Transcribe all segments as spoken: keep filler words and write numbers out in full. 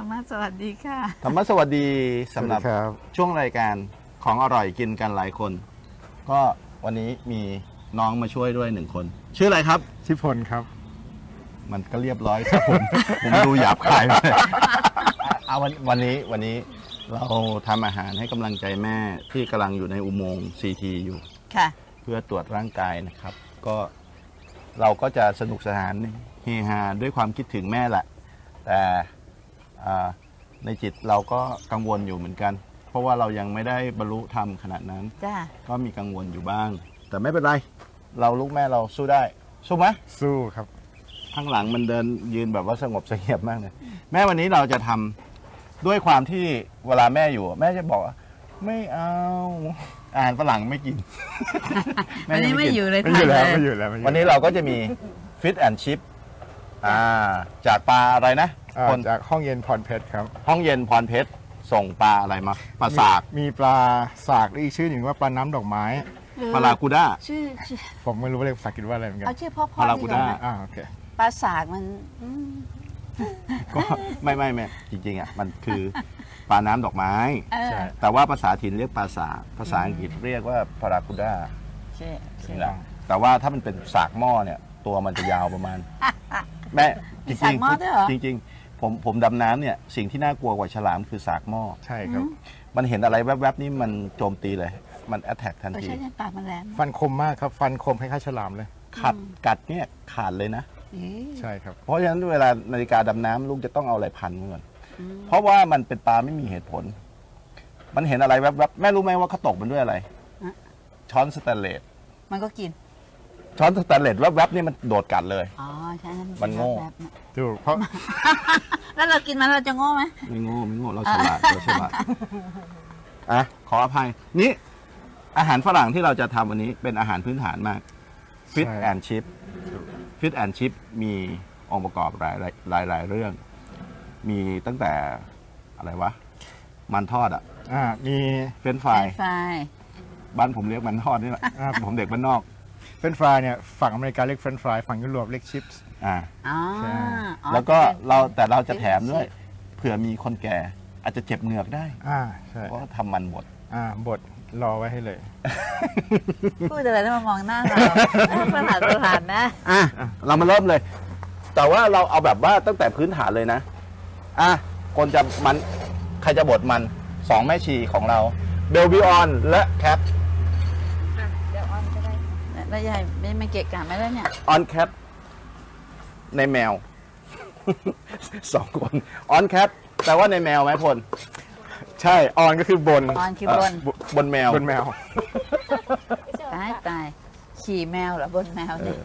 รรมะสวัสดีค่ะธรรมะสวัสดีสำหรับช่วงรายการของอร่อยกินกันหลายคนก็วันนี้มีน้องมาช่วยด้วยหนึ่งคนชื่ออะไรครับชื่อพลครับมันก็เรียบร้อยครับผมผมดูหยาบคายเลยเอาวันวันนี้วันนี้เราทำอาหารให้กำลังใจแม่ที่กำลังอยู่ในอุโมงค์ซีทีอยู่ค่ะเพื่อตรวจร่างกายนะครับก็เราก็จะสนุกสนานเฮฮาด้วยความคิดถึงแม่แหละแต่ในจิตเราก็กังวลอยู่เหมือนกันเพราะว่าเรายังไม่ได้บรรลุธรรมขนาดนั้นก็มีกังวลอยู่บ้างแต่ไม่เป็นไรเราลูกแม่เราสู้ได้สู้ไหมสู้ครับข้างหลังมันเดินยืนแบบว่าสงบเสงี่ยมมากเลยแม่วันนี้เราจะทำด้วยความที่เวลาแม่อยู่แม่จะบอกไม่เอาอาหารฝรั่งไม่กินวันนี้ไม่อยู่เลยไม่อยู่แล้วไม่อยู่แล้ววันนี้เราก็จะมีฟิชแอนด์ชิพจากปลาอะไรนะคนจากห้องเย็นพรเพชรครับห้องเย็นพรเพชรส่งปลาอะไรมาปลาสากมีปลาสากอีกชื่อหนึ่งว่าปลาน้ำดอกไม้ปลาลากูด้าชื่อผมไม่รู้ว่าเรียกภาษาอังกฤษว่าอะไรเหมือนกันเอาชื่อพ่อพ่อปลาลากูด้าอ่าโอเคปลาสากมันก็ไม่ไม่ไม่จริงๆอ่ะมันคือปลาน้ำดอกไม้แต่ว่าภาษาถิ่นเรียกปลาสากภาษาอังกฤษเรียกว่าปลาลากูด้าใช่ใช่แต่ว่าถ้ามันเป็นสากหม้อเนี่ยตัวมันจะยาวประมาณแม่จริงจริงจริงผมผมดำน้ำเนี่ยสิ่งที่น่ากลัวกว่าฉลามคือสากหม้อใช่ครับมันเห็นอะไรแวบๆนี่มันโจมตีเลยมันแอตแทกทันทีปากมันแหลมฟันคมมากครับฟันคมคล้ายๆฉลามเลยขัดกัดเนี่ยขาดเลยนะใช่ครับเพราะฉะนั้นเวลานาฬิกาดำน้ำลูกจะต้องเอาอะไรพันก่อนเพราะว่ามันเป็นปลาไม่มีเหตุผลมันเห็นอะไรแวบๆแม่รู้ไหมว่าเขาตกมันด้วยอะไรช้อนสแตนเลสมันก็กินช้อนสแตนเลสแวบๆนี่มันโดดกัดเลยอ๋อใช่มันโง่ถูกเพราะแล้วเรากินมันเราจะโง่ไหมไม่โง่ไม่โง่เราฉลาดเราฉลาดอ่ะขออภัยนี่อาหารฝรั่งที่เราจะทำวันนี้เป็นอาหารพื้นฐานมากฟิชแอนด์ชิพฟิชแอนด์ชิพมีองค์ประกอบหลายหลายหลายเรื่องมีตั้งแต่อะไรวะมันทอดอ่ะอ่ามีเฟรนช์ฟรายบ้านผมเรียกมันทอดนี่แหละผมเด็กบ้านนอกเฟรนช์ฟรายเนี่ยฝั่งอเมริกาเรียกเฟรนช์ฟรายฝั่งยุโรปเรียกชิปส์อ่าแล้วก็เราแต่เราจะแถมด้วยเผื่อมีคนแก่อาจจะเจ็บเหงือกได้อ่าใช่เพราะทำมันบดอ่าบดรอไว้ให้เลยพูดอะไรแล้วมามองหน้าเราประหลาดประหลาดนะอ่ะเรามาเริ่มเลยแต่ว่าเราเอาแบบว่าตั้งแต่พื้นฐานเลยนะอ่ะคนจะมันใครจะบดมันสองแม่ชีของเราเบลบิออนและแคปเบลออนก็ได้แล้วยายไม่ไม่เกะกะไม่ได้เนี่ยออนแคปในแมวสองคนออนแคปแต่ว่าในแมวไหมพลใช่ออนก็คือบนออนคือบนบนแมวบนแมวตายตายขี่แมวเหรอบนแมวเนี่ย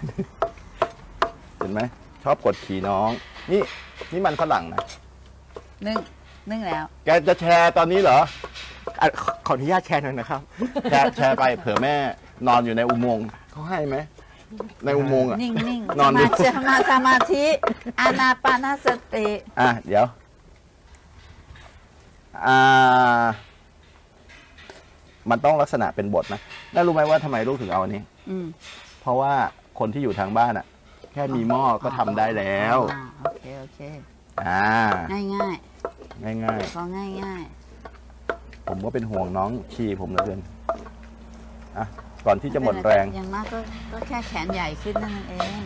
เห็นไหมชอบกดขี่น้องนี่นี่มันฝรั่งนะนึ่งนึ่งแล้วแกจะแชร์ตอนนี้เหรอขออนุญาตแชร์หน่อยนะครับแชร์แชร์ไปเผื่อแม่นอนอยู่ในอุโมงค์เขาให้ไหมในอุโมงค์อ่ะนิ่งนิ่งนอนดูสมาสมาธิอานาปานสติอ่ะเดี๋ยวอ่ามันต้องลักษณะเป็นบทนะแล้วรู้ไหมว่าทำไมลูกถึงเอาอันนี้เพราะว่าคนที่อยู่ทางบ้านอ่ะแค่มีหม้อก็ทำได้แล้วโอเคโอเคอ่าง่ายง่ายง่ายง่ายก็ง่ายง่ายผมก็เป็นห่วงน้องชีผมเหลือเกินอ่ะก่อนที่จะหมดแรงอย่างมากก็ก็แค่แขนใหญ่ขึ้นนั่นเอง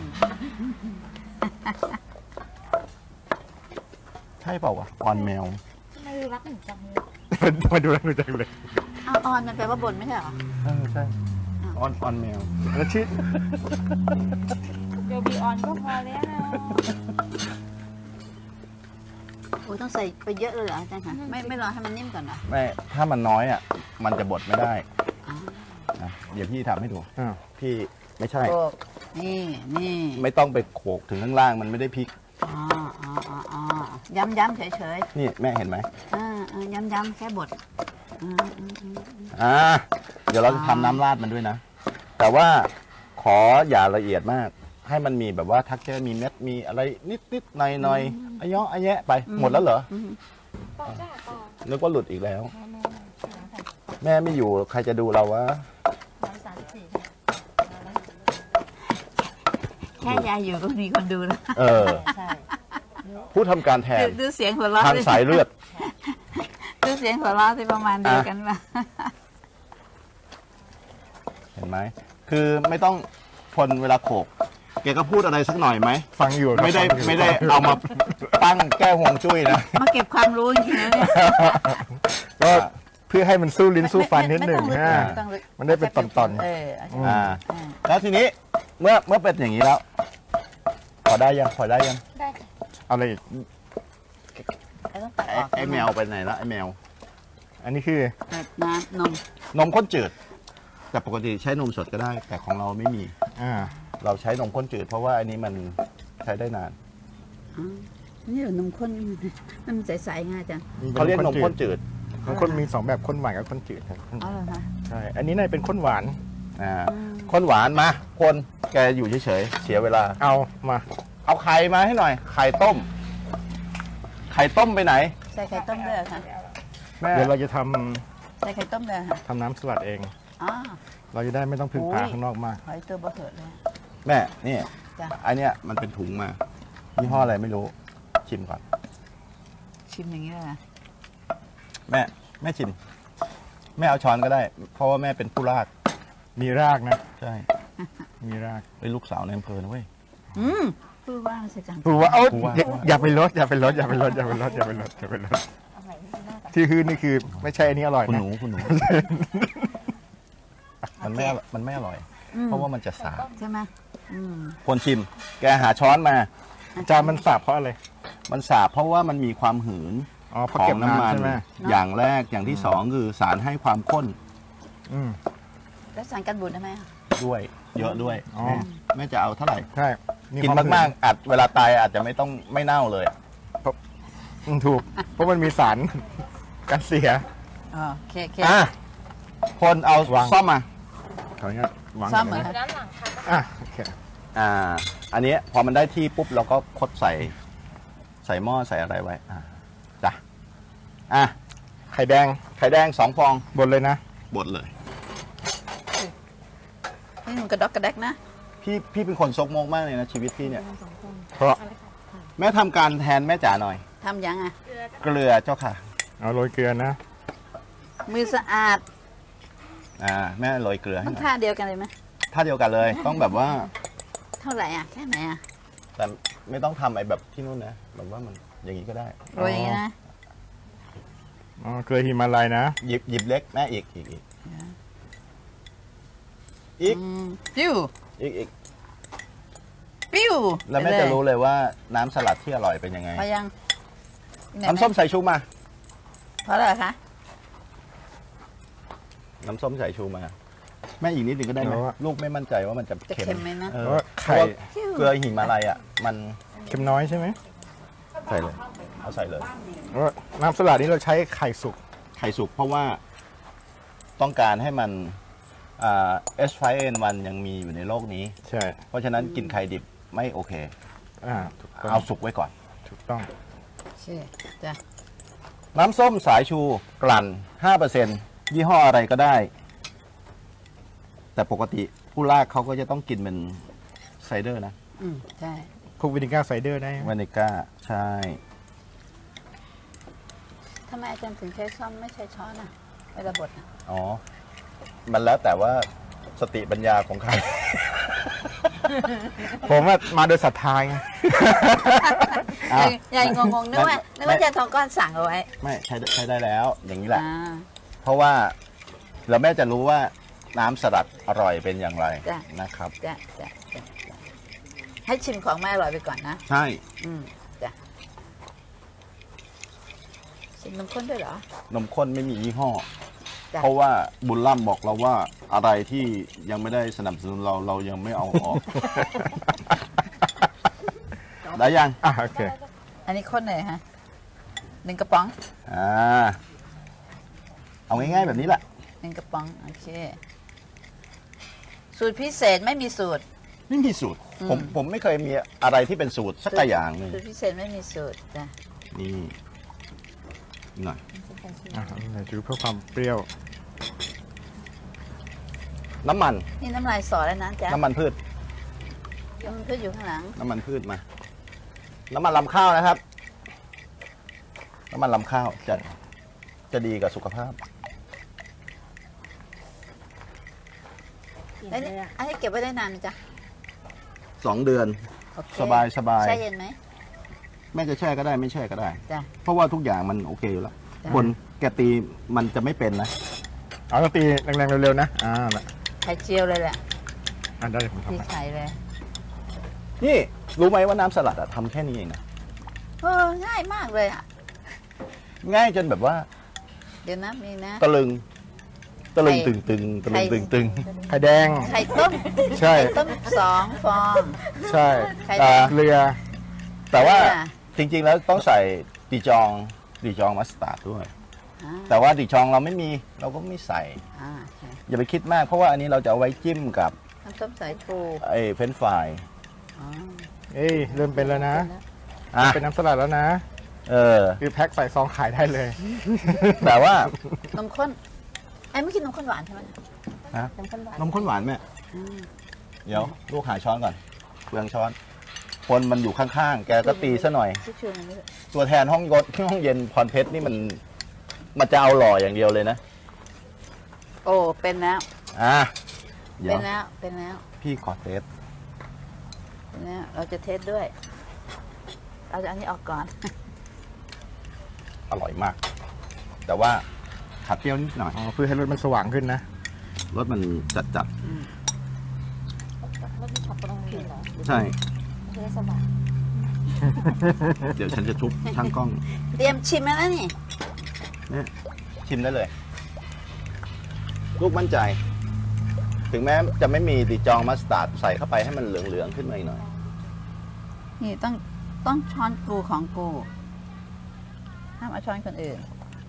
ใช่เปล่าวะออนแมวไม่ดูรักหนูจังเลยมาดูรักหนูจังเลยอ้าวออนมันแปลว่าบนไม่ใช่หรอใช่ใช่ออนออนแมวแล้วชื่อเดี๋ยวบีออนก็พอแล้วโอ้ต้องใส่ไปเยอะเลยเหรออาจารย์คะไม่ไม่รอให้มันนิ่มก่อนเหรอไม่ถ้ามันน้อยอ่ะมันจะบดไม่ได้เดี๋ยวพี่ทำให้ดูพี่ไม่ใช่นี่นี่ไม่ต้องไปโขกถึงข้างล่างมันไม่ได้พลิกอ๋ออ๋ออ๋อย้ำย้ำเฉยเฉยนี่แม่เห็นไหมอ่าย้ำย้ำแค่บดอ่าเดี๋ยวเราจะทำน้ำราดมันด้วยนะแต่ว่าขออย่าละเอียดมากให้มันมีแบบว่าทักเจอมีเม็ดมีอะไรนิดนิดหน่อยหน่อยอ้ย่ออ้แยะไปหมดแล้วเหรอนึกว่าหลุดอีกแล้วแม่ไม่อยู่ใครจะดูเราวะแค่ยายอยู่ก็มีคนดูแล้วเออผู้ทำการแทนดูดูเสียงหัวเราะทางสายเลือดดูเสียงหัวเราะที่ประมาณเดียวกันป่ะเห็นไหมคือไม่ต้องคนเวลาโขกแกก็พูดอะไรสักหน่อยไหมฟังอยู่ครับไม่ได้ฟังยู่ไม่ได้เอามาตั้งแก้ห่วงจุ้ยนะมาเก็บความรู้จริงๆนะเนี่ยก็เพื่อให้มันสู้ลิ้นสู้ฟันนิดหนึ่งไม่นะต้องลึกมันได้เป็นตอนๆเออโอเคอ่าอ่าแล้วทีนี้เมื่อเมื่อเป็นอย่างนี้แล้ว พอได้ยังพอได้ยังได้ค่ะเอาอะไรอีกแล้วต้องตัดไอ้ออกไอ้แมวไปไหนละไอ้แมวอันนี้คือตัดน้ำนมนมข้นจืด แต่ปกติใช้นมสดก็ได้ แต่ของเราไม่มีอ่าเราใช้นมข้นจืด เพราะว่าอันนี้มันใช้ได้นานอ๋อนี่เหรอนมข้นมันใสๆง่ายจังเขาเรียกนมข้นจืดนมข้นมีสองแบบข้นหวานกับข้นจืดครับอ๋อเหรอคะใช่อันนี้น่าจะเป็นข้นหวานอ่าอืมข้นหวานมาคนแกอยู่เฉยๆเสียเวลาเอามาเอาไข่มาให้หน่อย ไข่ต้ม ไข่ต้มไปไหนใส่ไข่ต้มด้วยเหรอคะแม่เดี๋ยวเราจะทใส่ไข่ต้มด้วยเหรอค่ะำทำน้ำสลัดเองอ๋อเราจะได้ไม่ต้องพึ่งพาโอ้ยข้างนอกมากหอยตัวบะเถิดเลยแม่นี่จ้ะอันเนี้ยมันเป็นถุงมายี่ห้ออะไรไม่รู้ ชิมก่อนชิมอย่างนี้เลยเหรอแม่แม่ชิม แม่เอาช้อนก็ได้ เพราะว่าแม่เป็นผู้รากมีรากนะใช่มีรากเป็นลูกสาวในอำเภอนะเว้ยอืมพูดว่าใส่จังพูดว่าเอ้าพูดว่าอย่าอย่าไปลดอย่าไปลดอย่าไปลดอย่าไปลดอย่าไปลดอย่าไปลดที่คือนี่คือไม่ใช่อันนี้อร่อยคุณนะหนูคุณหนู มันไม่มันไม่อร่อยอืมเพราะว่ามันจะสาบใช่ไหมอืมคนชิม แกหาช้อนมาจานมันสาบเพราะอะไรมันสาบเพราะว่ามันมีความหืนอ๋อเพขราะอเก็งบน้ำมันน้ำใช่ไหมอย่างแรกอย่างที่สองคือสารให้ความข้นอืมแล้วสารกันบูดได้ไหมอะด้วย เยอะด้วยอ๋อแม่แม่จะเอาเท่าไหร่ใช่กินมากๆอาจเวลาตายอาจจะไม่ต้องไม่เน่าเลยอะๆอืมถูก เพราะมันมีสารกันเสียอ๋อโอเคโอเคอ่ะคนเอาวางซ่อมมาขออนุญาตวางซ่อมเหรอก่นคะนะอ่ะโอเคอ่า อันนี้พอมันได้ที่ปุ๊บเราก็คดใส่ ใส่หม้อใส่อะไรไว้อ่ะจ้ะอ่ะไข่แดงไข่แดงสองฟองบดเลยนะบดเลยนี่มันกระดอกกระแดกนะพี่พี่เป็นคนซกโมกมากเลยนะชีวิตพี่เนี่ยเพราะแม่ทำการแทนแม่จ๋าหน่อยทำยังอ่ะเกลือเจ้าค่ะเอาโรยเกลือนะมือสะอาดอ่าแม่โรยเกลือให้ต้อหงน่อยท่าเดียวกันเลยไหมท่าเดียวกันเลย ต้องแบบว่าเท่าไหร่อ่ะแค่ไหนอ่ะแต่ไม่ต้องทำไอ้แบบที่นู่นนะแบบว่ามันอย่างนี้ก็ได้โรยอย่างนี้นะอ๋อเกลือหิมาลัยนะหยิบหยิบเล็กแม่อีกอีกอีกอีกอืมปิ้วอีกอีกปิ้วแล้วแม่ไปเยจะรู้เลยว่าน้ำสลัดที่อร่อยเป็นยังไงพอยังไหนน้ำส้มสายชูมาพอแล้วเหรอคะน้ำส้มสายชูมา แม่อีกนิดหนึ่งก็ได้ไหมเอาอะลูกไม่มั่นใจว่ามันจะจะเค็มเค็มไหมนะเออเพราะว่าเพไข่ราะว่าเกลือหิมาลัยอ่ะ มันเค็มน้อยใช่ไหมใส่เลย เอาใส่เลยเพราะว่าน้ำสลัดนี้เราใช้ไข่สุกไข่สุกเพราะว่าต้องการให้มันเอสไฟเอ็นวันยังมีอยู่ในโลกนี้ใช่เพราะฉะนั้นกินไข่ดิบไม่โอเคอ่าถูกต้องเอาสุกไว้ก่อนถูกต้องใช่จ้ะน้ำส้มสายชูกลั่น ห้าเปอร์เซ็นต์ ยี่ห้ออะไรก็ได้ แต่ปกติผู้ลากเขาก็จะต้องกินเป็นไซเดอร์นะอืมใช่พวกวินิก้าไซเดอร์ได้ไหมวานิก้าใช่ทำไมอาจารย์ถึงใช้ซ่อมไม่ใช้ช้อนอ่ะเวลาบดอ่ะอ๋อ มันแล้วแต่ว่าสติปัญญาของใครผมว่ามาโดยศรัทธาไงอ้าวใหญ่งงๆนึกว่านึกว่าอาจารย์ทองก้อนสั่งเอาไว้ไม่ใช้ใช้ได้แล้ว อย่างนี้แหละอ่าเพราะว่าเราแม่จะรู้ว่าน้ำสลัดอร่อยเป็นอย่างไรจ้ะนะครับจ้ะจ้ะจ้ะจ้ะให้ชิมของไม่อร่อยไปก่อนนะใช่อืมจ้ะชิมนมข้นด้วยเหรอนมข้นไม่มียี่ห้อจ้ะเพราะว่าบุญล่ำบอกเราว่าอะไรที่ยังไม่ได้สนับสนุนเราเรายังไม่เอาออก ได้ยังอ่ะโอเคอันนี้ข้นเลยฮะหนึ่งกระป๋องอ่าเอาง่ายๆแบบนี้แหละหนึ่งกระป๋องโอเคสูตรพิเศษไม่มีสูตรไม่มีสูตรอืมผมผมไม่เคยมีอะไรที่เป็นสูตรสักอย่างหนึ่งสูตรพิเศษไม่มีสูตรจ้ะนี่หน่อยอ่ะไหนดูเพื่อความเปรี้ยวน้ำมันนี่น้ำลายสอแล้วนะจ๊ะน้ำมันพืชมันก็อยู่ข้างหลังน้ำมันพืชมา น้ำมันลำข้าวนะครับน้ำมันลำข้าวจะจะดีกับสุขภาพแล้วนี่อันนี้เก็บไว้ได้นานไหมจ๊ะสองเดือนโอเคสบายสบายแช่เย็นไหมแม่จะแช่ก็ได้ไม่แช่ก็ได้จ้ะเพราะว่าทุกอย่างมันโอเคอยู่แล้วจ้ะคนแกตีมันจะไม่เป็นนะเอาต้องตีแรงๆเร็วๆนะอ่าน่ะไข่เจียวเลยแหละอ่าได้เลยผมทำที่ให้ไข่เลยนี่รู้ไหมว่าน้ำสลัดอะทำแค่นี้เองนะเออง่ายมากเลยอ่ะง่ายจนแบบว่าเดี๋ยวนะมีนะตะลึงตะลึงไข่ตึงตึงตะลึงไข่ตึงตึงไข่แดงไข่ต้มใช่ไข่ต้มสองฟองใช่ไข่อ่าแดงเกลือแต่ว่าอ่าจริง ๆ แล้วต้องใส่ดิจองดิจองมัสตาร์ดด้วยอ่าแต่ว่าดิจองเราไม่มีเราก็ไม่ใส่อ่าใช่อย่าไปคิดมากเพราะว่าอันนี้เราจะเอาไว้จิ้มกับน้ำส้มสายชูไอ้เฟรนช์ฟรายอ๋อเอ้ยเริ่มเป็นแล้วนะอ่ะเป็นน้ำสลัดแล้วนะเออคือแพ็คใส่ซองขายได้เลยแต่ว่านมข้นไอ้ไม่กินนมข้นหวานใช่ไหมฮะนมข้นหวานนมข้นหวานแม่อืมเดี๋ยวลูกหาช้อนก่อนเปลืองช้อน คนมันอยู่ข้างๆ แกก็ตีซะหน่อยที่ชูมันนี่ตัวแทนห้องยศห้องเย็นพรเพชรนี่มันมันจะเอาหล่ออย่างเดียวเลยนะโอ้เป็นแล้วอ่ะเดี๋ยเป็วนแล้วเป็นแล้วพี่ขอเทสเป็นแล้วเราจะเทสด้วยเอาอันนี้ออกก่อนอร่อยมาก แต่ว่าขัดเปรี้ยวนิดหน่อยอ๋อเพื่อให้รถมันสว่างขึ้นนะรสมันจัดจัดแล้วมีขับตรงนี้เหรอๆใช่เทสบายเดี๋ยวฉันจะทุบช่างกล้องเตรียมชิมแล้วนะนี่เนี่ยชิมได้เลย ลูกมั่นใจ ถึงแม้จะไม่มีดิจองมัสตาร์ดใส่เข้าไปให้มันเหลืองๆขึ้นมาอีกหน่อยนี่ต้องต้องช้อนกูของกูห้ามเอาช้อนคนอื่น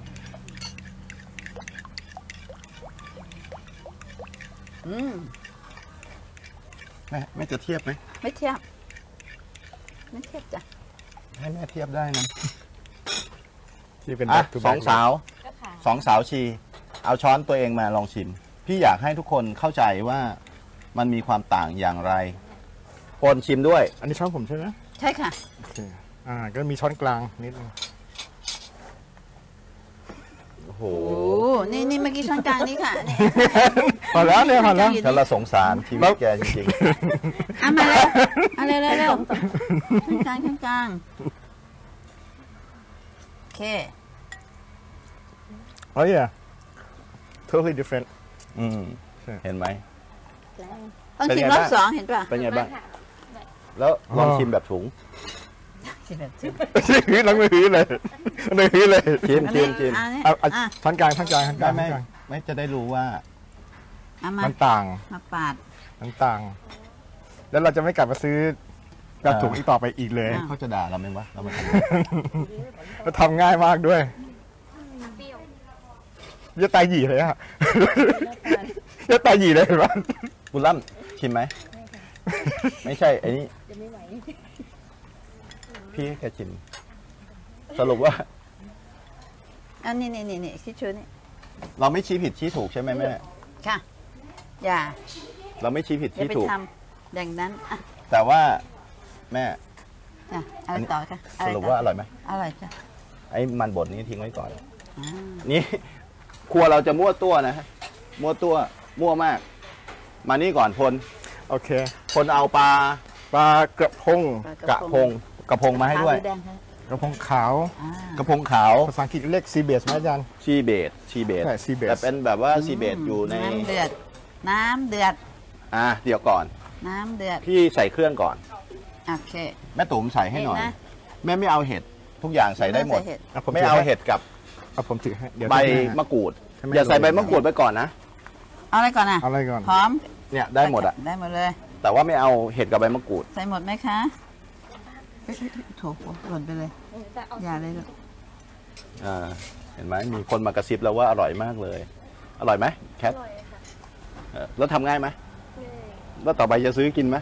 อืมแม่แม่จะเทียบไหมไม่เทียบไม่เทียบจ้ะให้แม่เทียบได้นะที่เป็นอ่ะ back to สอง back สาวก็ค่ะสองสาวชี เอาช้อนตัวเองมาลองชิม พี่อยากให้ทุกคนเข้าใจว่ามันมีความต่างอย่างไรคนชิมด้วยอันนี้ช้อนผมใช่ไหมใช่ค่ะโอเคอ่าก็มีช้อนกลางนิดนึงโอ้โหโอ้นี่นี่เมื่อกี้ช้อนกลางนี่ค่ะนี่พอแล้วเนี่ยพอแล้วฉันละสงสารชีวิตแกจริงเอามาเลยเอาเร็วเร็วเร็วช้อนกลางช้อนกลางโอเค Oh yeah totally different ๆอืมใช่เห็นไหมต้องเป็นชิมไงรอบบ้างสองเห็นป่ะเป็นไงบ้างค่ะแล้วลองชิมแบบถุงชิมแบบชิมฮื้อล้างมือฮื้อเลยล้างมือฮื้อเลยชิมอันชินี้มชิมอันนี้เอาเอาอ่ะช้อนกลางช้อนกลางช้อนกได้ลางไหมช้อนกลางไม่จะได้รู้ว่าเอามามันต่างมาปาดมันต่าง แล้วเราจะไม่กลับมาซื้อแบบถุงอีกต่อไปอีกเลยอ่ะเขาจะด่าเราไหมวะเรามาทแล้วทำง่ายมากด้วยเปรี้ยวจะตายหยีเลยอะจะตายหยีเลยเห็นปะำคุณล่ำชิมไหม ไม่ใช่ไอ้นี่จะไม่ไหวพี่แค่ชิม สรุปว่าอันนี้นี่นี่นี่คิดชูนี่เราไม่ชี้ผิดชี้ถูกใช่ไหมแม่ค่ะ อย่าเราไม่ชี้ผิดอย่าชี้ไปถูกทำอย่างนั้นอ่ะแต่ว่าแม่อ่ะอะไรต่อคะอะสไรรุปต่อว่าอร่อยไหมอร่อยจ้ะไอ้มันบดนี้ทิ้งไว้ก่อนอ่านี่ ครัวเราจะมั่วตัวนะฮะมั่วตัวมั่วมาก มานี่ก่อนพลโอเคพลเอาปลาปลากระพงกระพงกระพงมาให้ด้วยขาวรือแดงคะกระพงขาวอ่ากระพงขาวภาษาอังกฤษเรียกซีเบสไหมอาจารย์ชีเบตชีเบตใช่ sea bass แต่เป็นแบบว่าชีเบตอยู่ในน้ำเดือด น้ำเดือดอ่ะเดี๋ยวก่อนน้ำเดือดพี่ใส่เครื่องก่อนโอเคแม่ตุ๋มใส่ให้หน่อยเห็นนะแม่ไม่เอาเห็ด ทุกอย่างใส่ได้หมดใส่เห็ดอ่ะผมไม่ถืเอาให้เห็ดกับเอาผมถือให้เดี๋ยวใบถ้ามะกรูดถ้าไม่อย่าใส่โรยใบมะกรูดไปก่อนนะเอาอะไรก่อนอ่ะเอาอะไรก่อนพร้อมเนี่ยได้หมดอะได้หมดเลยแต่ว่าไม่เอาเห็ดกับใบมะกรูดใส่หมดไหมคะเฮ้ยโถหล่นไปเลยแต่เอาอย่าเลยลูกอ่าเห็นไหมมีคนมากระซิบแล้วว่าอร่อยมากเลย อร่อยไหมแคอทร่อยค่ะเออแล้วทำง่ายไหมเย้แล้วต่อไปจะซื้อกินไหม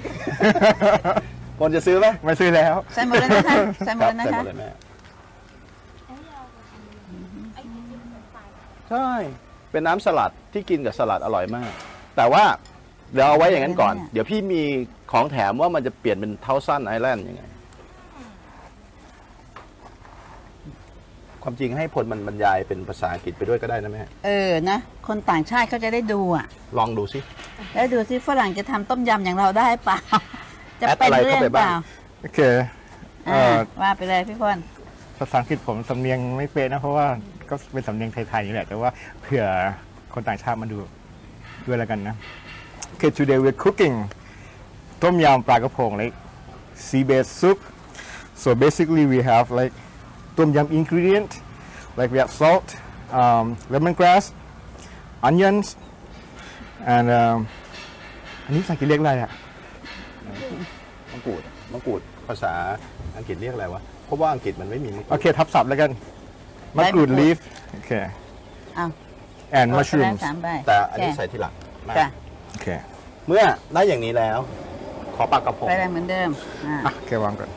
คนจะซื้อไหมไม่ซื้อแล้วใส่หมดเลยนะคะใส่หมคดรับเลยนะใส่หมคะดเลยแม่ไอ้ยาวไอ้ที่จิ้มเป็นไฟใช่ เป็นน้ำสลัดที่กินกับสลัดอร่อยมาก แต่ว่าเดี๋ยวเอาไว้อย่างนั้นก่อน เดี๋ยวพี่มีของแถมว่ามันจะเปลี่ยนเป็นเทาซันไอแลนด์ยังไงความจริงให้พลมันบรรยายเป็นภาษาอังกฤษไปด้วยก็ได้นะแม่เออนะ คนต่างชาติเขาจะได้ดูอ่ะลองดูสิแล้วดูสิฝรั่งจะทำต้มยำอย่างเราได้เปล่า จะแอดเป็นอะไรเรื่เข้าองไปเปบ้างล่าโอเคเอ่อ่าอว่าไปเลยพี่พลภาษาอังกฤษผมสำเนียงไม่เป๊ะนะเพราะว่าก็เป็นสำเนียงไทยๆนี่แหละแต่ว่าเผื่อคนต่างชาติมาดูด้วยแล้วกันนะ Okay, today we're cooking ต้มยำปลากระพง like sea based soup. So basically we have like ต้มยำ ingredient like we have salt, um, lemongrass, onions, and um, อันนี้ภาษาอังกฤษเรียกอะไรอ่ะมะกรูดมะกรูดภาษาอังกฤษเรียกอะไรวะ เพราะว่าอังกฤษมันไม่มีมะกรูโอดเคทับศัพท์แล้วกันมะกรูด leaf โอเคเอา and กดไปแล้ว mushrooms สามใบแต่อันนี้แกะใส่ทีหลังมาจ้ะโอเคเมื่อได้อย่างนี้แล้ว ขอปลากระพงไปเลยเหมือนเดิมอ่าอ่ะโอเควางก่อน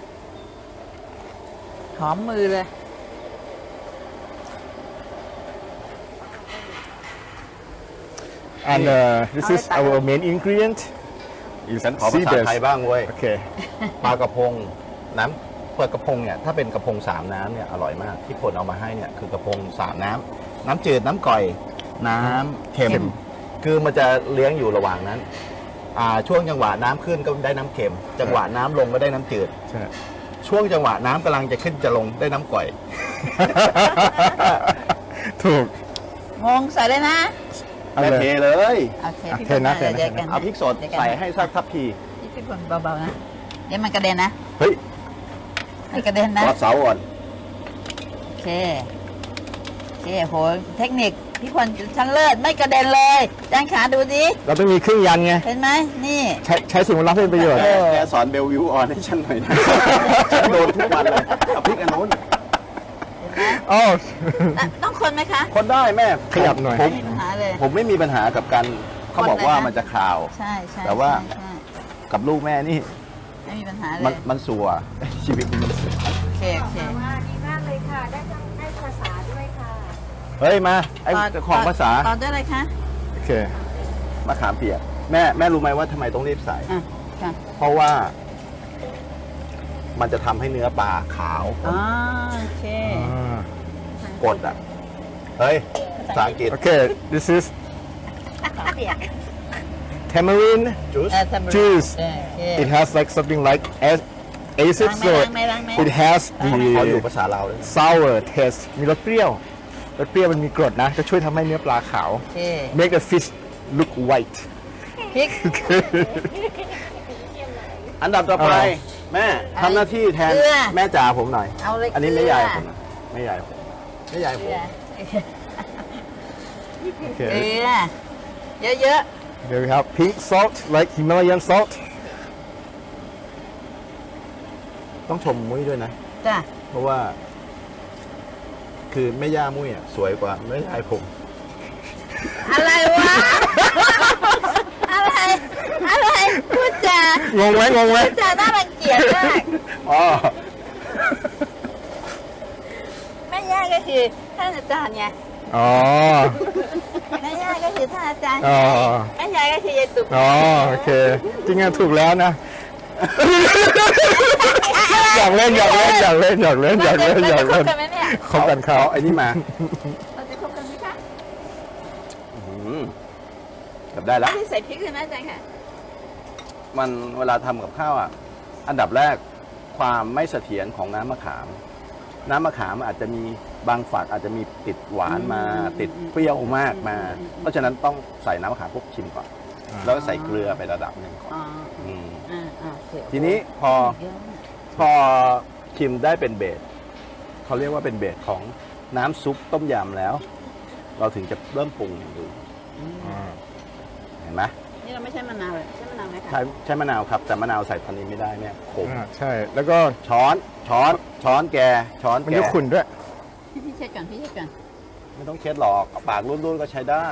หอมมือเลย and uh, this is our main ingredient is ฉันขอภา sea ษาไทย based บ้างเว้ยโอเคปลากระพงน้ำเปิดกระพงเนี่ยถ้าเป็นกระพงสามน้ำเนี่ยอร่อยมากที่พลเอามาให้เนี่ยคือกระพงสามน้ำน้ำจืดน้ำก่อย น้ำเค็ม คือมันจะเลี้ยงอยู่ระหว่างนั้นอ่าช่วงจังหวะน้ำขึ้นก็ได้น้ำเค็ม จังหวะน้ำลงก็ได้น้ำจืดใช่ช่วงจังหวะน้ำกำลังจะขึ้นจะลงได้น้ำก่อยถูกงงใส่เลยนะเอาแม่เลยเทเลยโอเคพี่เทพลนะมาเทนะเดี๋ยวกันเอาพริกสดเยวกันใส่ให้สักทัพพีพี่พลเบาๆนะ เดี๋ยวมันกระเด็นนะเฮ้ยไม่กระเด็นนะรอดเสาอ่อนโอเคโอเคโหเทคนิคพี่พลชั้นเลิศไม่กระเด็นเลยจานขาดูดิเราต้องมีเครื่องยันไงเห็นไหมนี่ใช้ใช้สิ่งที่เราเป็นประโยชน์แกแกสอนเบลวิวออนให้ฉันหน่อยนะ ฉันโดนทุกวันเลยเอาพริกอันนู้นเห็นไหมอ๋ออ่ะต้องคนไหมคะคนได้แม่ขยับหน่อยผไม่มมีปัญหาเลยผมไม่มีปัญหากับการเขาบอกว่าคนไหนนะมันจะคาวใช่ใช่แต่ว่าใช่ใช่กับลูกแม่นี่ไม่มีปัญหาเลมันยมันสัว ชีวิตมันสัวโอเคโอเคว่าดีมากเลยค่ะ ได้ทั้งได้ภาษาด้วยค่ะเฮ้ยมาไอ้เจ้าของภาษาต่อด้วยอะไรคะโอเคมะขามเปียกแม่แม่รู้ไหมว่าทำไมต้องรีบใส่อ่ะค่ะเพราะว่า มันจะทำให้เนื้อปลาขาวอ๋อโอเคกดอ่ะ เฮ้ยภาษาอังกฤษโอเค this is เปียก tamarind จูสเออทำ juice เออโอเค it has like something like ac- acid ล้างไหม so ล้างไหมล้างไหม it has ขออยู่ the ภาษาเราเลย sour taste มีรสเปรี้ยวรสเปรี้ยวมันมีกรดนะจะช่วยทำให้เนื้อปลาขาวโอเค make the fish look white พริกอันดับต่อไปเอาแม่ทำหน้าที่แทนเกลือแม่จ๋าผมหน่อยเอาเลยอันนี้เกลืไม่อยายผมนะไม่ยายผมไม่ยายผมเกลือโอเคเยอะ there we have pink salt like Himalayan salt ต้องชมมุ้ยด้วยนะๆจ้ะเพราะว่า คือแม่ย่ามุ้ยอ่ะสวยกว่าแม่ยายผมอะไรวะ อะไร อะไรพูดจางงไหมงงไหมพูดจาน่ารังเกียจมากอ๋อแม่ย่าก็คือท่านอาจารย์ไงอ๋อแม่ย่าก็คือท่านอาจารย์ไงอ๋อแม่ยายก็คือยายตุกอ๋อโอเคจริงๆถูกแล้วนะ อยากเล่นอยากเล่นอยากเล่นอยากเล่นอยากเล่นอยากเราเล่นจะคบกันไหมเนี่ยคบกันเขาเอาไอ้นี่มาเราจะคบกันไหมคะอืมเกับได้แล้วที่ใส่พริกเลยนะอาจารย์ค่ะมันเวลาทำกับข้าวอ่ะ อันดับแรกความไม่เสถียรของน้ำมะขาม น้ำมะขามอาจจะมีบางฝักอาจจะมีติดหวานมาอืมติดเปรี้ยวมากมาอืมเพราะฉะนั้นต้องใส่น้ำมะขามพวกชิมก่อน แล้วก็ใส่เกลือไประดับหนึ่งก่อนอ๋ออืมอ่าอ่าโอเคทีนี้พอเยอะพอชิมได้เป็นเบสเขาเรียกว่าเป็นเบสของน้ำซุปต้มยำแล้ว เราถึงจะเริ่มปรุงดูอืมอ่าเห็นไหมนี่เราไม่ใช่มะนาวเลยใช่มะนาวไหมคะใช้ใช้มะนาวครับ แต่มะนาวใส่ตอนนี้ไม่ได้เนี่ยขมอ่าใช่แล้วก็ช้อนช้อนช้อนแกช้อนมันแกจะขุ่นด้วยพี่พี่เช็ดก่อนพี่เช็ดก่อนไม่ต้องเช็ดหรอกเอาปากรุ่นๆก็ใช้ได้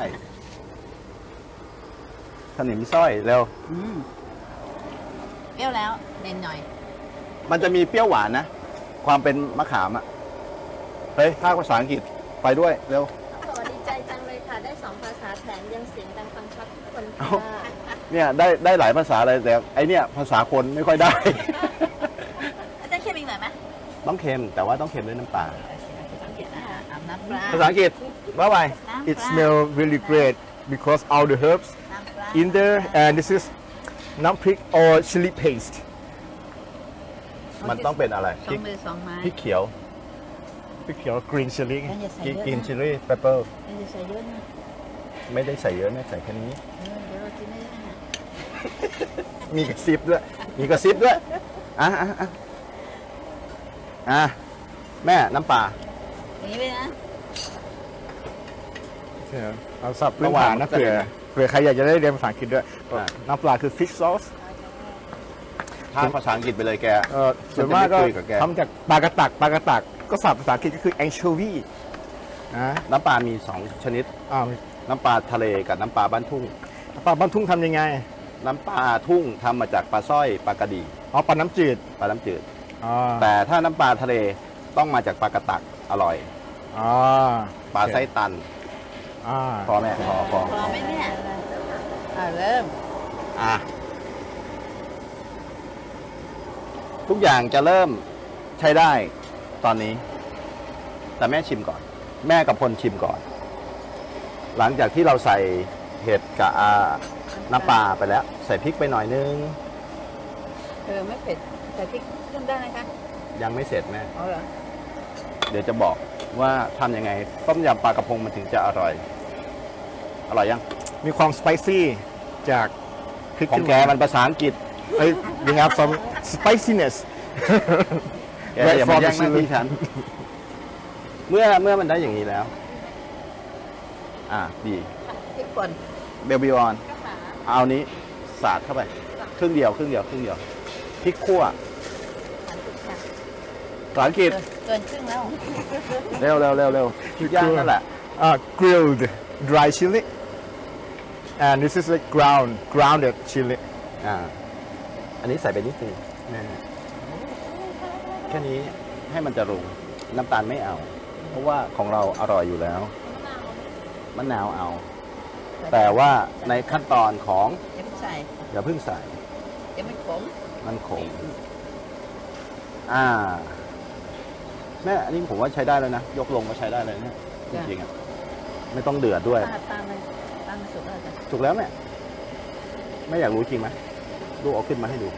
สนิมสร้อยเร็วอืมเปรี้ยวแล้วเด่นหน่อยมันจะมีเปรี้ยวหวานนะ ความเป็นมะขามอ่ะ เฮ้ยภาคภาษาอังกฤษไปด้วยเร็วสวัสดีใจจังเลยค่ะ ได้สองภาษาแถมยังเสียงดังฟังชัดทุกคนเอ้าค่ะเนี่ยได้ได้หลายภาษาเลยแต่ไอเนี่ยภาษาคนไม่ค่อยได้อาจารย์เค็มอีกหน่อยไหมต้องเค็มแต่ว่าต้องเค็มด้วยน้ำปลาโอเคโอเคสังเกตนะคะน้ำปลาภาษาอังกฤษว่าไปน้ำป It ลา smells really great because all the herbs น้ำปลา in there and this is น้ำพริก or chili paste มันต้องเป็นอะไรสพอริงกมือสองไม้พริกเขียวพริกเขียว green chili แล้วอย่าใส่พริกเยอะกินนะชิลลี่เปเปอร์แล้วอย่าใส่เยอะนะไม่ได้ใส่เยอะแม่ใส่แค่นี้เออเดี๋ยวเรากินไม่ได้นะมีกระซิบด้วย มีกระซิบด้วย อ่ะอ่ะอ่ะอ่ะแม่น้ำปลาอย่างนี้ไปนะเราสับพื้นฐานนะเผื่อเผื่อใครอยากจะได้เรียนภาษาอังกฤษด้วยอ่าน้ำปลาคือ fish sauce พาภาษาอังกฤษไปเลยแกเอ่อส่วนมากก็ฉันจะไม่คุยกับแกทำจากปลากระตักปลากระตักก็สับภาษาอังกฤษก็คือ anchovy นะน้ำปลามีสองชนิดอ้าวน้ำปลาทะเลกับน้ำปลาบ้านทุ่งปลาบ้านทุ่งทำยังไงน้ำปลาทุ่งทำมาจากปลาสร้อยปลากระดีอ๋อปลาน้ำจืดปลาน้ำจืดอ๋อแต่ถ้าน้ำปลาทะเลต้องมาจากปลากระตักอร่อยอ๋อปลาไส้ตันอ่าพอแม่พอพอพอไหมเนี่ยอ่าเริ่มอ่ะทุกอย่างจะเริ่มใช้ได้ตอนนี้ แต่แม่ชิมก่อน แม่กับพลชิมก่อน หลังจากที่เราใส่เห็ดกับอ่าน้ำปลาไปแล้ว ใส่พริกไปหน่อยนึงเออไม่เผ็ดใส่พริกเพิ่มได้นะคะยังไม่เสร็จแม่เอาเหรอเดี๋ยวจะบอกว่าทำยังไงต้มยำปลากระพงมันถึงจะอร่อย อร่อยยังมีความ spicy จากพริกของแกมันภาษาอังกฤษเอ้ย we have some spiciness แกอย่ามาแย่งหน้าที่ฉัน เมื่อเมื่อมันได้อย่างนี้แล้ว อ่าดีพริกป่นเบลบิออน เอานี้สาดเข้าไป ครึ่งเดียวครึ่งเดียวครึ่งเดียวพริกคั่วหันทุกอย่างภาษาอังกฤษเกินครึ่งแล้วเร็วเร็วเร็วเร็วพริกย่างนั่นแหละอ่า grilled dry chili and this is like ground grounded chili อ่า อันนี้ใส่ไปนิดนึงนะฮะแค่นี้ให้มันจะรุงน้ำตาลไม่เอา เพราะว่าของเราอร่อยอยู่แล้วมะนาวเอา แต่ว่าในขั้นตอนของอย่าเพิ่งใส่อย่าเพิ่งใส่เดี๋ยวมันขมมันขมอ่าแม่อันนี้ผมว่าใช้ได้แล้วนะ ยกลงก็ใช้ได้เลยนะจริงๆอ่ะไม่ต้องเดือดด้วยป้าป้ามันป้ามันสุกแล้วจ้ะถูกแล้วแม่ไม่อยากรู้จริงไหมลูกเอาขึ้นมาให้ดู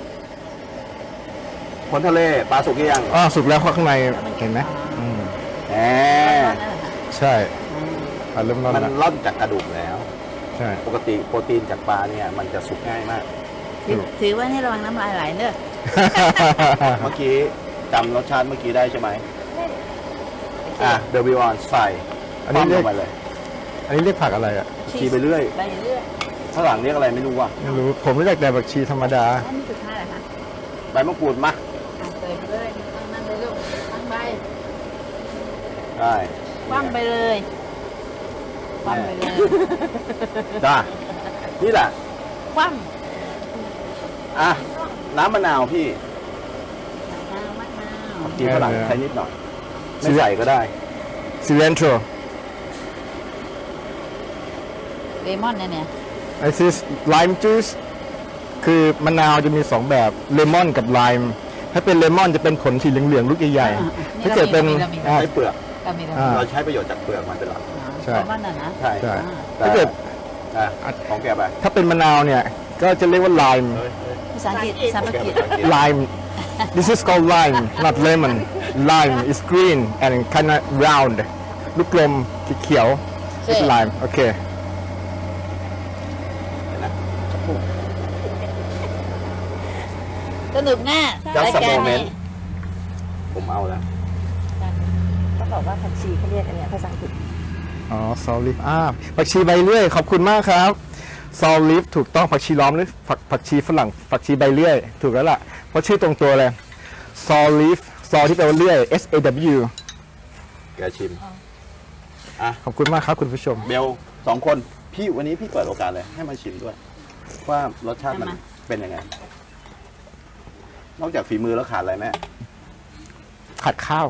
ผลทะเลปลาสุกหรือยังอ๋อสุกแล้วข้างในเห็นไหมอืมแหมร้อนๆนั่นแหละค่ะใช่อ่ะเริ่มร้อนมันแล้วร่อนจากกระดูกแล้วใช่ปกติโปรตีนจากปลาเนี่ยมันจะสุกง่ายมากถือถือว่าให้ระวังน้ำลายไหลเนอะเมื่อกี้จำรสชาติเมื่อกี้ได้ใช่ไหมอ่ะเดวิวอนใส่อันนี้คเรีว่ำยลกงไปเลยอันนี้เรียกผักอะไรอ่ะชีไปเรื่อยไปเรื่อยข้างหลังเรียกอะไรไม่รู้ว่ะไม่รู้ผมรู้จักแต่ผักชีธรรมดาอันนี้สุดท้ายเหรอคะใบมะกรูดมาอ่ะเปิดไปเลยตั้งนั่นเลยลูกตั้งใบได้คว่ำไปเลยคว่ำไปเลยจ้านี่แหละคว่อ่ะน้ำมะนาวพี่ำมะนาวมะนาวกินฝรั่งใช้นิดหน่อย ไม่ใส่ก็ได้ cilantro เลมอนเนี่ยเนี่ย this is lime juice คือมะนาวจะมีสองแบบเลมอนกับไลม์ถ้าเป็นเลมอนจะเป็นผลสีเหลืองๆลูกใหญ่ๆถ้าเกิดเป็นเรามีอ่าใช้เปลือกเรามีเราอ่ามีเราใช้ประโยชน์จากเปลือกมันเป็นหลักใช่เลมอนน่ะนะใช่ใช่แต่ถ้าเกิดอ่ะของแกไปถ้าเป็นมะนาวเนี่ย ก็จะเรียกว่า lime เฮ้ยเฮ้ยภาษาอังกฤษภาษาอังกฤษ lime this is called lime not lemon lime is green and kind of round ลูกกลมเขียวๆ it's lime โอเคเห็นนะสนุกแน่ Just a รายการ moment นี้ผมเอาแล้วเขาบอกว่าผักชีเขาเรียกอันเนี้ยภาษาอังกฤษอ๋อ salt leaf อ่าผักชีใบเลื่อย ขอบคุณมากครับ salt leaf ถูกต้องผักชีล้อมหรือผักผักชีฝรั่งผักชีใบเลื่อย ถูกแล้วล่ะ เพราะชื่อตรงตัวเลย salt leaf salt ที่แปลว่าเลื่อย S A W แกชิมขอบคุณมากครับคุณผู้ชมเบลสองคนพี่วันนี้พี่เปิดโอกาสเลยให้มาชิมด้วย ว่ารสชาติมันเป็นยังไง นอกจากฝีมือแล้วขาดอะไรแม่ขัดข้าว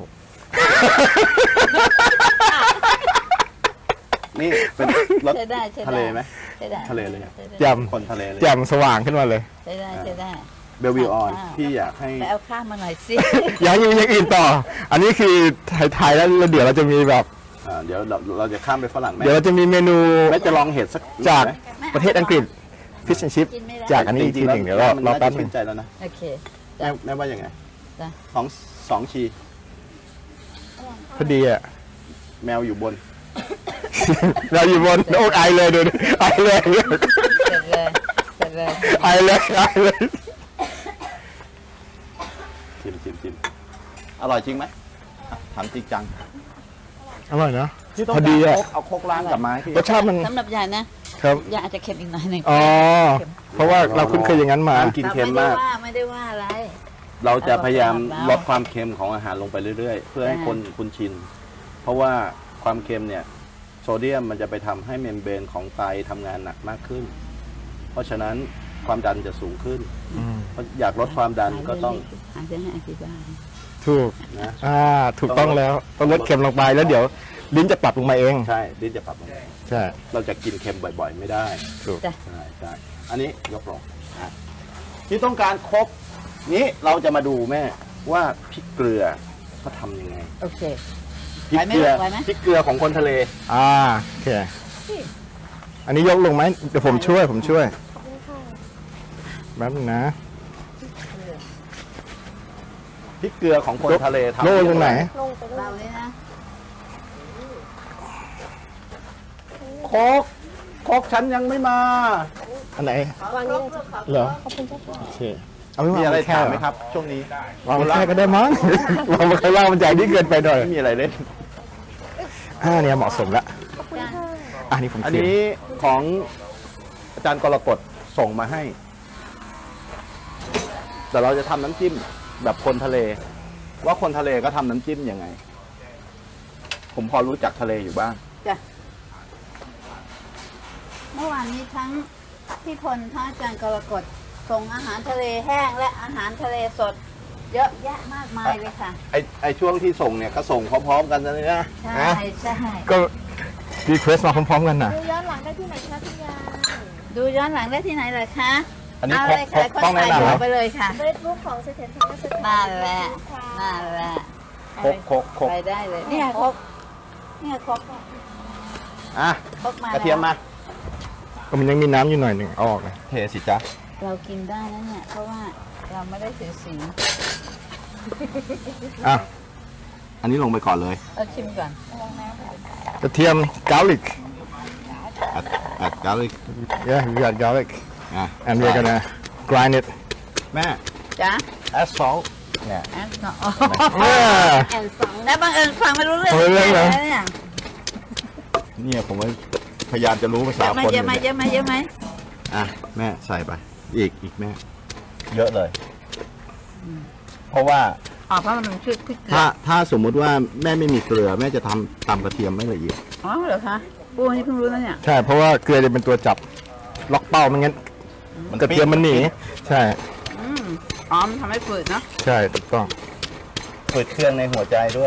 นี่เป็นรสใช้ได้ใช้ได้ทะเลไหมใช้ได้ทะเลเลยใช้ได้แจ่มคนทะเลเลยแจ่มสว่างขึ้นมาเลยใช้ได้ใช้ได้เบลวิวออนพี่อยากให้ไปเอาข้าวมาหน่อยสิยังมีอย่างอื่นต่อ อันนี้คือไทยๆแล้วเดี๋ยวเราจะมีแบบอ่าเดี๋ยวเราเราจะข้ามไปฝรั่งแม่เดี๋ยวเราจะมีเมนูแม่จะลองเห็ดสักจากไหมประเทศอังกฤษ fish and chip จากอันนี้อีกทีหนึ่งเดี๋ยวเรามันเราน่าแป๊จะบหนึชื่งนใจแล้วนะโอเคแม่แม่ว่ายังไงจ้ะสองสองชีพอดีอ่ะแมวอยู่บนเราอยู่บนโอ้ไอเลยดูดิไอเลยเสร็จเลยเสร็จเลยไอเลยไอเลยชิมชิมชิมอร่อยจริงไหมอ่ะถามจริงจังอร่อยเนาะที่ต้องพอการดีอะโคกเอาโคกล้างกับไม้พี่รสชาติมันสำหรับยายนะครับ ยายอาจจะเค็มอีกหน่อยหนึ่งอ๋อเพราะว่าเราคุ้นเคยอย่างนั้นมาห้ามกินเค็มมากไม่ได้ว่าไม่ได้ว่าอะไรเราจะพยายามเอาลดความเค็มของอาหารลงไปเรื่อยๆ เพื่อให้อ่าคนคุ้นชิน เพราะว่าความเค็มเนี่ยโซเดียมมันจะไปทำให้เมมเบรนของไตทำงานหนักมากขึ้น เพราะฉะนั้นความดันจะสูงขึ้นอืมเพราะอยากลดความดันก็ต้องอาจจะให้อธิบายถูกนะอ่าถูกต้องแล้วต้องลดเค็มลงไปแล้วเดี๋ยวลิ้นจะปรับลงมาเองใช่ดิ้นจะปรับลงไปใช่เราจะกินเค็มบ่อยๆ ไม่ได้ถูกจ้ะใช่ใช่อันนี้ยกลงอ่ะที่ต้องการครบนี้เราจะมาดูแม่ว่าพริกเกลือเขาทำยังไงโอเคพริกเกลือไหวไหมพริกเกลือของคนทะเลอ่าโอเคอันนี้ยกลงไหมเดี๋ยวผมช่วยผมช่วยแป๊บนึงนะพริกเกลือของคนทะเลทำโลตรงไหนลงไปเลเรายเลยนะโคกโคกฉันยังไม่มาอันไหนวางนี้เลยจ้ะเหรอขอบคุณจ้ะโอเคเอาไม่มีวางอะไรแค่ถามเหไหรมอครับ ช่วงนี้วางแค่ก็ได้มั้ง วางมาข้างล่างมันใหญ่ที่เกินไปหน่อยไม่มีอะไรเล่นอ่าเนี่ยเหมาะสมละขอบคุณค่ะอันนี้ผมอันเตรียมนี้ของอาจารย์กรกฎส่งมาให้ แต่เราจะทำน้ำจิ้มแบบคนทะเล ว่าคนทะเลก็ทำน้ำจิ้มยังไง ผมพอรู้จักทะเลอยู่บ้างจ้ะเมื่อวานนี้ทั้งพี่พลทั้งอาจารย์กรกฎส่งอาหารทะเลแห้งและอาหารทะเลสด เยอะแยะมากมายเลยค่ะไอไอช่วงที่ส่งเนี่ยก็ส่งพร้อมๆกันนะเนี่ยนะใช่ใช่ก็รีเควสมาพร้อมๆกันนะดูย้อนหลังได้ที่ไหนคะคุณยายดูย้อนหลังได้ที่ไหนเลยคะอันนี้เอาครบเลยครค่ะบก็ต้องแนะถ่ายนำรูไหมปไปเลยค่ะเฟซบุ๊กของเสถียรธรรมสถานนั่นแหละนั่นแหละครบครบครบไปได้เลยเนี่ยครบเนี่ยครบอ่ะครบมากระเทียมมาก็มันยังมีน้ำอยู่หน่อยหนึ่งเอาออกเลยเทสิจ๊ะเรากินได้นะเนี่ยเพราะว่าเราไม่ได้ถือศีลอ่ะอันนี้ลงไปก่อนเลยเราชิมก่อนกระเทียม garlic อัดอัดกาลิก yeah we got garlic อ่ะ and we're gonna grind it แม่จ้ะแอสซอลเนี่ยแอนสอง yeah แอนสองแล้วบังเอิญฟังไม่รู้เรื่องฟังไม่รู้เรื่องเหรอเนี่ยเนี่ยผมพยายามจะรู้ภาเยษาอะไหมคนเยอะไหมเยอะไหมเยอะไหมอ่ะแม่ใส่ไป อีกอีกแม่ เยอะเลย เพราะว่าอ๋อเพราะมันเป็นชื่อพริกเกลืถ้าอถ้าสมมุติว่าแม่ไม่มีเกลือ แม่จะทำตำกระเทียมไม่ละเอียดอ๋อเหรอคะปูนี่เพิ่งรู้นะเนี่ยใช่เพราะว่าเกลือจะเป็นตัวจับล็อกเป้าไม่งั้นกระเทียมมันหนีใช่อืมอ๋อมันทำให้ฝืดเนาะใช่ถูกต้องเปิดเครื่องในหัวใจด้วย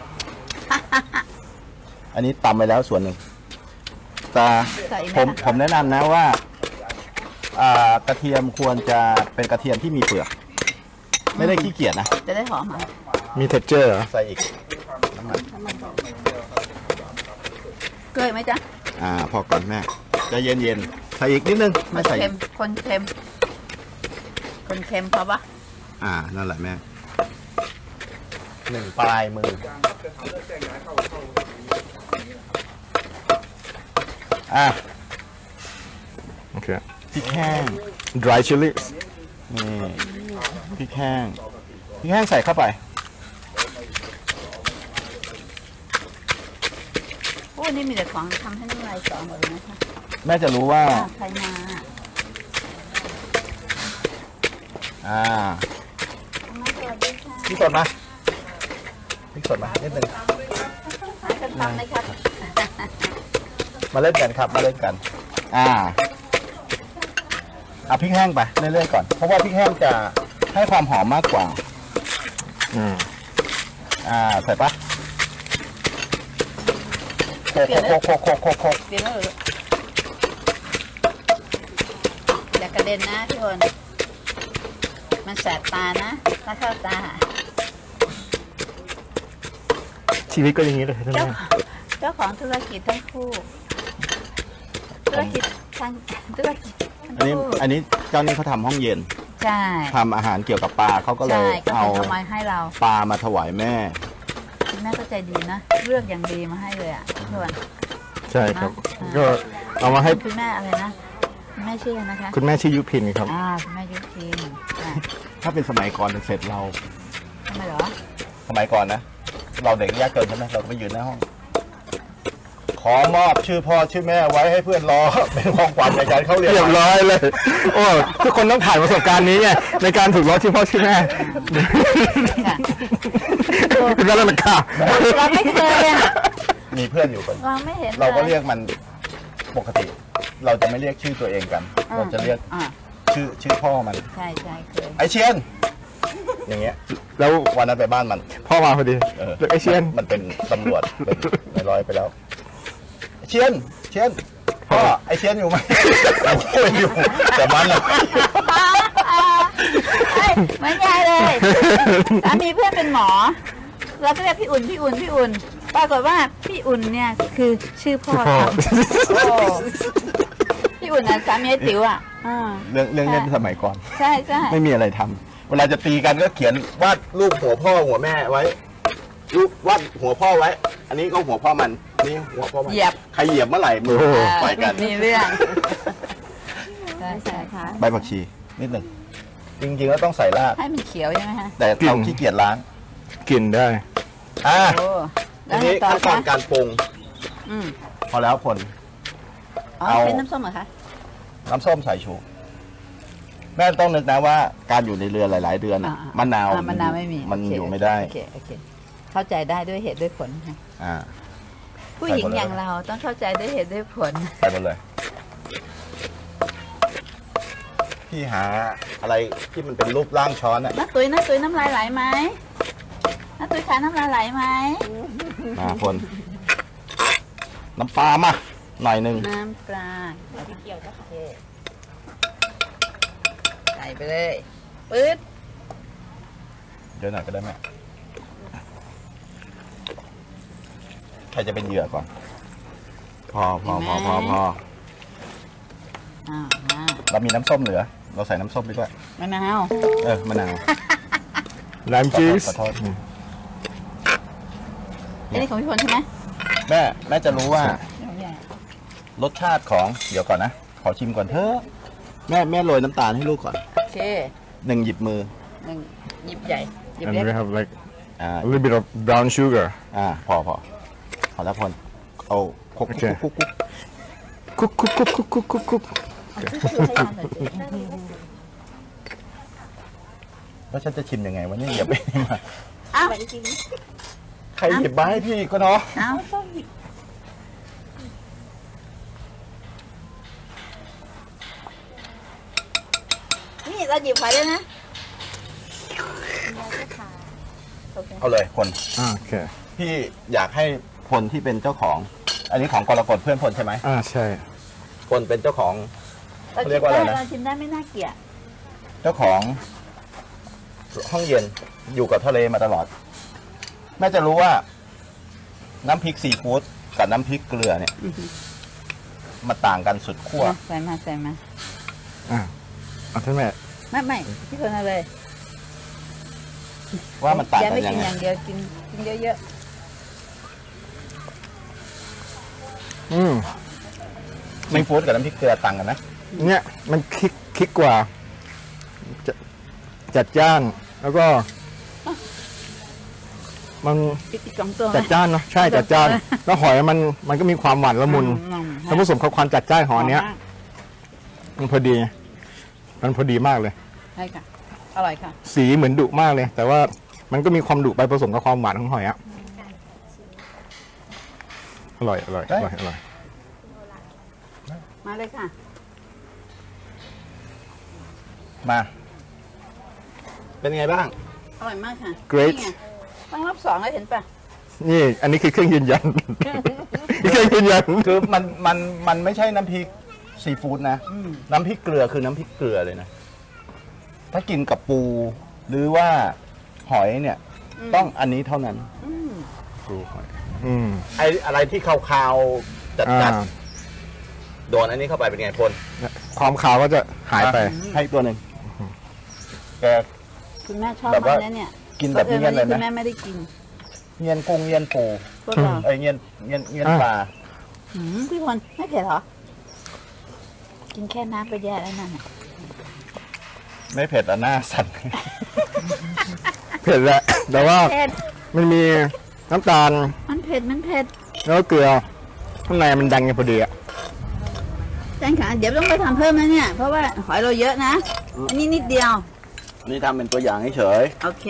อันนี้ตำไปแล้วส่วนหนึ่งแต่ใส่อีกผมนะผมแนะนำนะว่าอ่ากระเทียมควรจะเป็นกระเทียมที่มีเปลือก ไม่ได้ขี้เกียจนะจะได้หอมอ่ะมี texture เหรอใส่อีกน้ำมันเกลือไหมจ๊ะอ่า พอก่อนแม่ใจะเย็นๆใส่อีกนิดนึงคไม่นใส่เค็มคนเค็มคนเค็มพอปะอ่า นั่นแหละแม่หนึ่งปลายมือ อ่ะโอเคพริกแห้ง dry chili นี่พริกแห้งพริกแห้งใส่เข้าไปโอ้นี่มีแต่ของทำให้น้ำลายสอหมดเลยนะคะแม่จะรู้ว่าอ่าใครมาอ่ามาสวัสดีค่ะพริกสดมาพริกสดมานิดนึงหากันทำไหมครับมาเล่นกันครับมาเล่นกัน อ่าเอาพริกแห้งไปเรื่อยๆก่อน เพราะว่าพริกแห้งจะให้ความหอมมากกว่าอืมอ่าใส่ปะโคกโคกโคกโคกโคกโคกเปลี่ยนแล้วเหรออย่ากระเด็นนะพี่คนมันแสบตานะถ้าเข้าตาชีวิตก็อย่างนี้เลยใช่ไหมเจ้าเจ้าของธุรกิจทั้งคู่ธุรกิจทางธุรกิจทั้งอันนี้คู่อันนี้เจ้านี่เขาทำห้องเย็นใช่ทำอาหารเกี่ยวกับปลาเขาก็เลใช่ยก็เอาเป็นเอามาให้เราปลามาถวายแม่คุณแม่ก็ใจดีนะเลือกอย่างดีมาให้เลยอ่ะทุกคนใช่ครับอ่าก็เอามาให้คุณแม่อะไรนะคุณแม่ชื่ออะไรนะคะคุณแม่ชื่อยุพินครับอ่าคุณแม่ยุพินอ่ะถ้าเป็นสมัยก่อนเสร็จเราทำไมเหรอสมัยก่อนนะ เราเด็กยากจนใช่ไหมเราก็ไปยืนหน้าห้อง ขอมอบชื่อพ่อชื่อแม่ไว้ให้เพื่อนรอ เป็นของขวัญในการเข้าเรียนเรียบร้อยเลย โอ้ทุกคนต้องผ่านประสบการณ์นี้ไงในการถูกล้อชื่อพ่อชื่อแม่ค่ะคุณแม่เล่นค่ะเราไม่เคยอ่ะมีเพื่อนอยู่คนเราไม่เห็นเราก็ลเรียกมันปกติ เราจะไม่เรียกชื่อตัวเองกัน เราจะเรียกอ่าชื่อชื่อพ่อมันใช่ใช่เคยไอเชียน อย่างเงี้ยแล้ววันนั้นไปบ้านมันพ่อมาพอดีเออเรียกไอเชียนมันเป็นตำรวจเป็นในร้อยไปแล้วไอเชียน เชียน พ่อไอเชียนอยู่ไหม ไม่อยู่แต่มันอะเอ้ยเหมือนยายเลยสามีเพื่อนเป็นหมอเราก็เรียกพี่อุ่นพี่อุ่นพี่อุ่นปรากฏว่าพี่อุ่นเนี่ยคือชื่อพ่อพ่อเขาโอ้พี่อุ่นนะสามีไอ้ติ๋วอ่ะอ่าเรื่องเรื่องเล่นสมัยก่อนใช่ใช่ไม่มีอะไรทำเวลาจะตีกันก็เขียนวาดรูปหัวพ่อหัวแม่ไว้ รูปวาดหัวพ่อไว้ อันนี้ก็หัวพ่อมันนี่หัวพ่อมันเหยียบใครเหยียบเมื่อไหร่มือโอ้โหไปกันมีเรื่องใช่ใช่ค่ะใบผักชีนิดหนึ่งจริงๆแล้วต้องใส่รากให้มันเขียวใช่ไหมฮะแต่เราขี้เกียจล้างกินได้อ่าโอ้แล้ทีวไงนี้ต่อขั้นตอคะนการปรุงอืมพอแล้วผลอ๋อเอาเป็นน้ำส้มเหรอคะน้ำส้มสายชูแม่ต้องนึกนะว่าการอยู่ในเรือหลาย ๆ เดือนน่ะอ่มะนาวอ่มะนาวไม่มีมันโเคอยู่ไม่ได้โอเคโอเคเข้าใจได้ด้วยเหตุด้วยผลค่ะอ่าผู้หญิงใส่หมดเลยอย่างเราต้องเข้าใจด้วยเหตุด้วยผลใส่หมดเลย พี่หาอะไรที่มันเป็นรูปร่างช้อนอ่ะน้าตุ้ยน้าตุ้ยน้ำลายไหลไหมน้าตุ้ยขาน้ำลายไหลไหมมาคนน้ำปลามาหน่อยหนึ่งน้ำปลาเกี่ยวก็ใส่ไปเลยปื๊ดเดี๋ยวหน่อยก็ได้ไหมใครจะเป็นเหยื่อก่อน พอพอพอพอพออ้าวมาเรามีน้ำส้มเหลือ เราใส่น้ำส้มดีกว่ามะนาวเออมะนาวไลม์ชีสขอโทษอันนี้ของพี่พลใช่ไหมแม่แม่จะรู้ว่าของใหญ่รสชาติของเดี๋ยวก่อนนะ ขอชิมก่อนเถอะแม่แม่โรยน้ำตาลให้ลูกก่อนโอเคหนึ่งหยิบมือหนึ่งหยิบใหญ่หยิบ and เล็ก we have like อ่า a little bit of brown sugar อ่าพอพอพอแล้วพลเอาคลุกโอเคคลุกคลุกคลุกคุกคุกคุกคุกคุกคุกคุกช่วยให้ทานหน่อยสิแล้วฉันจะชิมยังไงวะเนี่ยอย่าไปมาอ้าวใครหยิบมาให้พี่ก็เนาะอ้าวนี่เราหยิบไว้ด้วยนะโอเคเอาเลยคนอ่าโอเคพี่อยากให้พลที่เป็นเจ้าของ อันนี้ของกรกฎเพื่อนพลใช่ไหมอ่าใช่พลเป็นเจ้าของเราเขาเรีชิยมกว่าอะไรได้นะเราชิมได้ไม่น่าเกลียดเจ้าของ ห้องเย็นอยู่กับทะเลมาตลอดแม่จะรู้ว่า น้ำพริกซีฟู้ดกับน้ำพริกเกลือเนี่ยมันต่างกันสุดขั้วมาใส่มาใส่มาอ่าเอาท่านแม่ไม่ไม่พี่คนเอาเลยว่ามันต่างอย่ากัไม่นยักิงนไงอย่างเดียวกินกินเยอะอืมซีฟู้ดกับน้ำพริกเกลือต่างกันนะเนี่ยมันคลิกคลิกกว่าจะจัดจ้าน แล้วก็ มันๆอีกสองตัวไหมจัดจ้านเนาะใช่จัดจ้าน แล้วหอยมันมันก็มีความหวานละมุนอืมถ้าผสมกับความจัดจ้านของอันเนี้ยมากมันพอดี มันพอดีมากเลยใช่ค่ะ อร่อยค่ะสีเหมือนดุมากเลย แต่ว่ามันก็มีความดุไปผสมกับความหวานของหอยอะอร่อยอร่อยอร่อยอร่อยมาเลยค่ะมา เป็นไงบ้างอร่อยมากค่ะ Great นี่ไงต้องรอบสองแล้วเห็นปะนี่ อันนี้คือเครื่องยืนยัน เครื่องยืนยันคือมันมันมันไม่ใช่น้ำพริกซีฟู้ดนะอืมน้ำพริกเกลือคือน้ำพริกเกลือเลยนะถ้ากินกับปู หรือว่าหอยเนี่ย ต้องอันนี้เท่านั้นอืมปูหอยอืมไออะไรที่คาวๆจัดอ่าๆโดนอันนี้เข้าไปเป็นไงพลความขาวก็จะหายไปให้อีกตัวหนึ่งแกคุณแม่ชอบแบบมาว่ากนะเนี่ยกินแบบเงี้ยนเลยคุณนะแม่ไม่ได้กินเงี้ยนกุ้งเงี้ยนปูพวกเราไอยเงี้ยนเงี้ยนเงี้ยนอ่ะปลาหืมพี่พลไม่เผ็ดเหรอ กินแค่น้ำไปแย่แล้วนั่นน่ะไม่เผ็ดอ่ะหน้าสั่นเผ็ดแหละแต่ว่าเผ็ดมันมีน้ำตาลมันเผ็ดมันเผ็ดแล้วก็เกลือข้างในมันดังกันพอดีอ่ะแจ้งค่ะเดี๋ยวต้องไปทำเพิ่มนะเนี่ย เพราะว่าหอยเราเยอะนะ อันนี้นิดเดียวอันนี้ทำเป็นตัวอย่างเฉยโอเค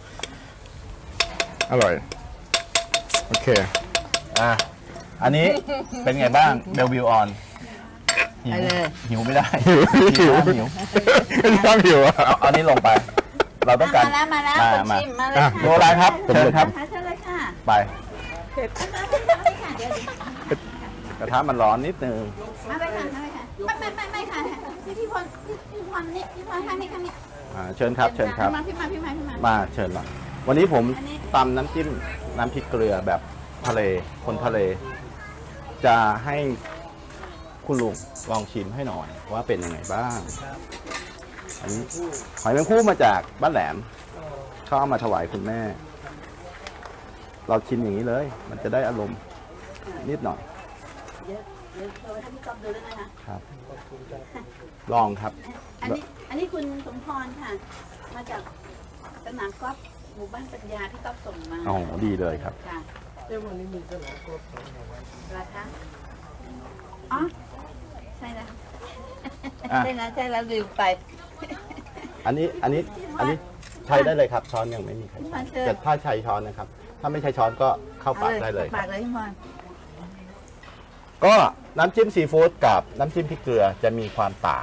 อร่อย โอเคๆอ่ะอันนี้เป็นไงบ้างเบลวิวออนหิวไปเลยหิวไม่ได้หิวหิวหิวชอบหิวอ่ะเอาเอาอันนี้ลงไป เราต้องการมาแล้วมาแล้วมาคนมาชิมมาเลยอ่ะค่ะโลอะไรครับผมเชิญครับเชิญเลยค่ะไปเผ็ดมาเลยค่ะเดี๋ยวกระทะมันร้อนนิดนึงมาไปค่ะมาไปค่ะไม่ไม่ไม่ไม่ค่ะพี่พี่พลพี่พี่พลนี่พี่พลข้างนี้ข้างนี้อ่าเชิญครับเชิญครับพี่มาพี่มาพี่มาพี่มามาเชิญหน่อยวันนี้ผมอันนี้ตำน้ำจิ้มน้ำพริกเกลือแบบทะเลคนทะเล จะให้คุณลุงลองชิมให้หน่อยว่าเป็นยังไงบ้างอันนี้หอยแมงภู่มาจากบ้านแหลมเขาเอามาถวายคุณแม่ เราชิมอย่างนี้เลย มันจะได้อารมณ์นิดหน่อยเดี๋ยวเดี๋ยวเราให้พี่ก๊อฟดูด้วยนะคะครับ ลองครับอันนี้อันนี้คุณสมพรค่ะ มาจากสนามกอล์ฟหมู่บ้านปัญญาพี่ก๊อฟส่งมาอ๋อดีเลยครับค่ะเรื่องวันนี้มีสนามกอล์ฟราคาอ๋อใช่แล้วอ่ะใช่แล้วใช่แล้วลืมไปอันนี้อันนี้อันนี้ใช้ได้เลยครับ ช้อนยังไม่มีใครพี่พรเชิญแต่ถ้าใช้ช้อนนะครับ ถ้าไม่ใช้ช้อนก็เข้าปากได้เลยปากเลยพี่พรก็น้ำจิ้มซีฟู้ดกับน้ำจิ้มพริกเกลือจะมีความต่าง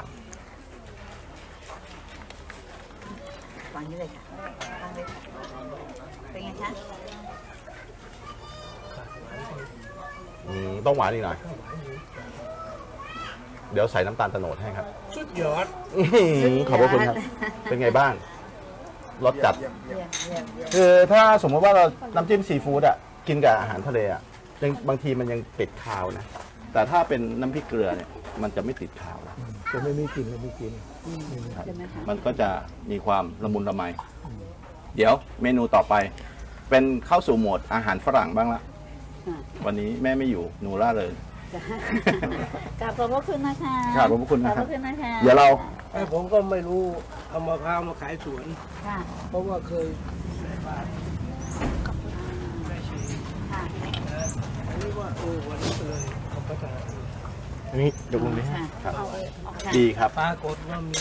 วางนี้เลยค่ะวางเลยค่ะเป็นไงคะอืมต้องหวานอีกหน่อย เดี๋ยวใส่น้ำตาลโตโนดให้ครับสุดยอดอื้อหือขอบพระคุณครับ เป็นไงบ้าง รสจัดเยี่ยมเยี่ยมเยี่ยมคือถ้าสมมติว่าเราน้ำจิ้มซีฟู้ดอ่ะ กินกับอาหารทะเลอ่ะยังบางทีมันยังติดคาวนะ แต่ถ้าเป็นน้ำพริกเกลือเนี่ย มันจะไม่ติดคาวนะจะไม่มีกลิ่นเลยไม่กินครับใช่ไหมคะมันก็จะมีความละมุนละไม เดี๋ยวเมนูต่อไป เป็นเข้าสู่โหมดอาหารฝรั่งบ้างละอ่ะวันนี้แม่ไม่อยู่หนูล่าเลยจ้ะกราบขอบพระคุณนะคะกราบขอบพระคุณนะครับขอบพระคุณนะคะเดี๋ยวเราแต่ผมก็ไม่รู้เอามะพร้าวมาขายสวนค่ะเพราะว่าเคยใส่บาตรค่ะอันนี้ว่าเออวันนี้ก็เลยเอาไปขายอันนี้เดี๋ยวผมดิค่ะครับเอาเลยเอาค่ะดีครับปรากฏว่ามี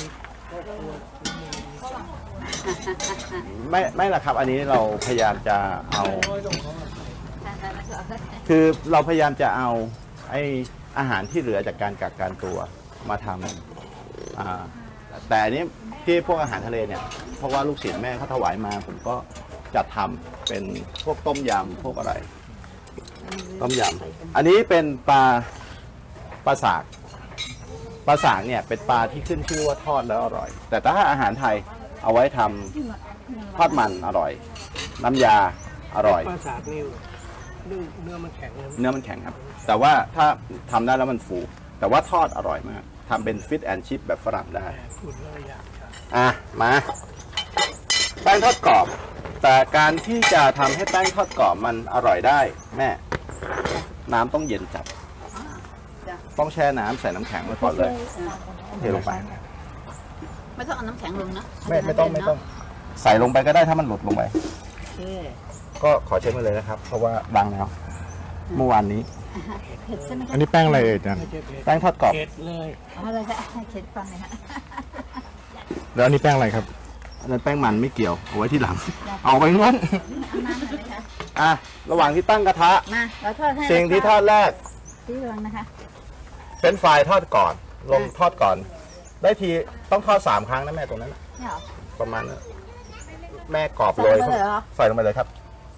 ไม่ไม่ละครับ อันนี้เราพยายามจะเอาน้อยต้องขอคือเราพยายามจะเอาไออาหารที่เหลือจากการกักกันตัวมาทำอ่าแต่อันนี้ที่พวกอาหารทะเลเนี่ย เพราะว่าลูกศิษย์แม่เขาถวายมา ผมก็จัดทำเป็นพวกต้มยำพวกอะไร ต้มยำอันนี้เป็นปลาปลาสากปลาสากเนี่ยเป็นปลาที่ขึ้นชื่อว่าทอดแล้วอร่อย แต่ถ้าอาหารไทยเอาไว้ทำทอดมันอร่อย น้ำยาอร่อยปลาสากนี่เนื้อเนื้อมันแข็งเลยเนื้อมันแข็งครับ แต่ว่าถ้าทำได้แล้วมันฟู แต่ว่าทอดอร่อยมากทำเป็นฟิตแอนชิพแบบฝรั่งได้พูดแล้วอยากทานอ่ะ มา แป้งทอดกรอบ แต่การที่จะทำให้แป้งทอดกรอบมันอร่อยได้ แม่ น้ำต้องเย็นจัดจ้ะต้องแช่น้ำใส่น้ำแข็งไว้ก่อนเลยเทลงไปไม่ต้องเอาน้ำแข็งลงนะไม่ไม่ต้องไม่ต้อง ใส่ลงไปก็ได้ถ้ามันหลุดลงไปโอเคก็ขอเช็คมาเลยนะครับ เพราะว่าดังแล้ว เมื่อวานนี้เผ็ดใช่ไหมอัคะนนี้แป้งอะไรเอ่ยจันไม่ใช่เผ็ดแป้งทอดกรอบเผ็ดเลยเอาเลยค่ะให้เผ็ดฟังเลยค่ะแล้วอันนี้แป้งอะไรครับอันนั้นแป้งมันไม่เกี่ยว เอาไว้ที่หลัง เอาไว้ง้นเอาน้ำหน่อยไหมคะอ่ะ ระหว่างที่ตั้งกระทะมาเราทอดให้สิ่งที่ทอดแรกที่วางนะคะเป็นไฟรายทอดก่อน ลงทอดก่อน ได้ทีต้องทอดสามครั้งนะแม่ตรงนั้นน่ะนี่เหรอประมาณนั้นแม่กรอบโรยใส่ลงไปเลยเหรอใส่ลงไปเลยครับ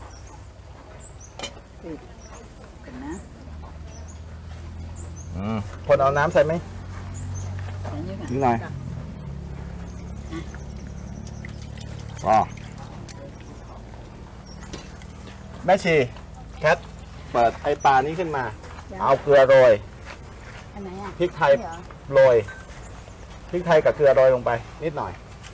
เห็นนะอืมคนเอาน้ำใส่ไหมเห็นอยู่ค่ะนิดหน่อยอ๋อแม่ชีแคทเปิดไอปลานี้ขึ้นมา เอาเกลือโรยอันไหนอ่ะพริกไทยนี่เหรอโรยพริกไทยกับเกลือโรยลงไป นิดหน่อย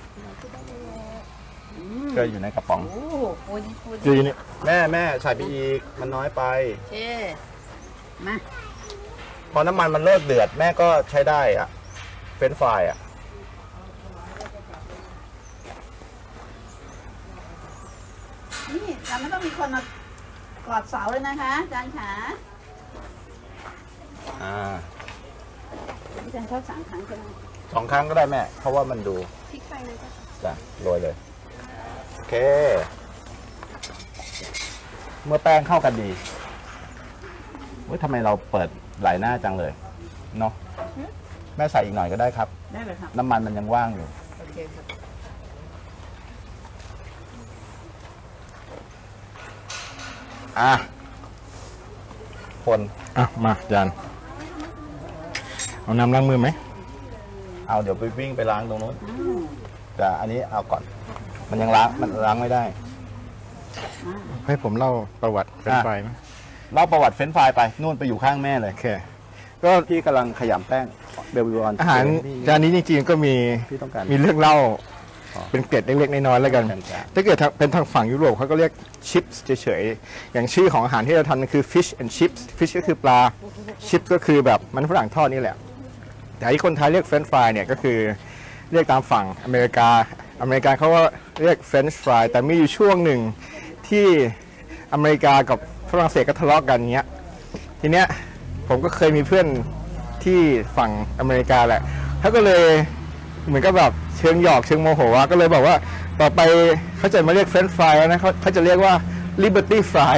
อืมเกลืออยู่ในกระป๋องโอ้โหปูนี่ปูคือนี่แม่แม่ใส่ไปอีกมันน้อยไปโอเคมาพอน้ำมันมันเลิกเดือดแม่ก็ใช้ได้อะเฟรนช์ฟรายอะนี่เราไม่ต้องมีคนมากอดเสาเลยนะคะอาจารย์ขาอ่าอาจารย์ชอบสามครั้งใช่ไหมสองครั้งก็ได้แม่ เพราะว่ามันดูพริกไทยเลยจ้ะจ้ะโรยเลย โอเค เมื่อแป้งเข้ากันดีเฮ้ยทำไมเราเปิดหลายหน้าจังเลยเนาะแม่ใส่อีกหน่อยก็ได้ครับได้เลยครับน้ำมันมันยังว่างอยู่โอเคครับอ่ะ คนอ่ะมาจานเอาน้ำล้างมือไหมเอาเดี๋ยวไปวิ่งไปล้างตรงนู้นอืมแต่อันนี้เอาก่อน มันยังล้างมันล้างไม่ได้มาให้ผมเล่าประวัติเป็นไปไหมเล่าประวัติเฟรนช์ฟรายไปนู่นไปอยู่ข้างแม่เลยโอเคก็พี่กำลังขยำแป้งเบลวิวอนอาหารจานนี้จริงๆก็มีพี่ต้องการมีเรื่องเล่าอ๋อเป็นเกร็ดเล็กๆน้อยๆแล้วกันกลางๆถ้าเกิดทางเป็นทางฝั่งยุโรปเขาก็เรียกชิปส์เฉยๆ อย่างชื่อของอาหารที่เราทำคือ fish and chips fish ก็คือปลา chips ก็คือแบบมันฝรั่งทอดนี่แหละ แต่ที่คนไทยเรียก French fry เนี่ยก็คือเรียกตามฝั่งอเมริกา อเมริกาเขาก็เรียก French fry แต่มีอยู่ช่วงหนึ่งที่อเมริกากับฝรั่งเศสก็ทะเลาะกันเงี้ย ทีเนี้ยผมก็เคยมีเพื่อนที่ฝั่งอเมริกาแหละเขาก็เลยเหมือนกับแบบเชิงหยอกเชิงโมโหอะก็เลยบอกว่าต่อไปเขาจะมาเรียกเฟรนช์ฟรายแล้วนะเขาเขาจะเรียกว่า Liberty Fry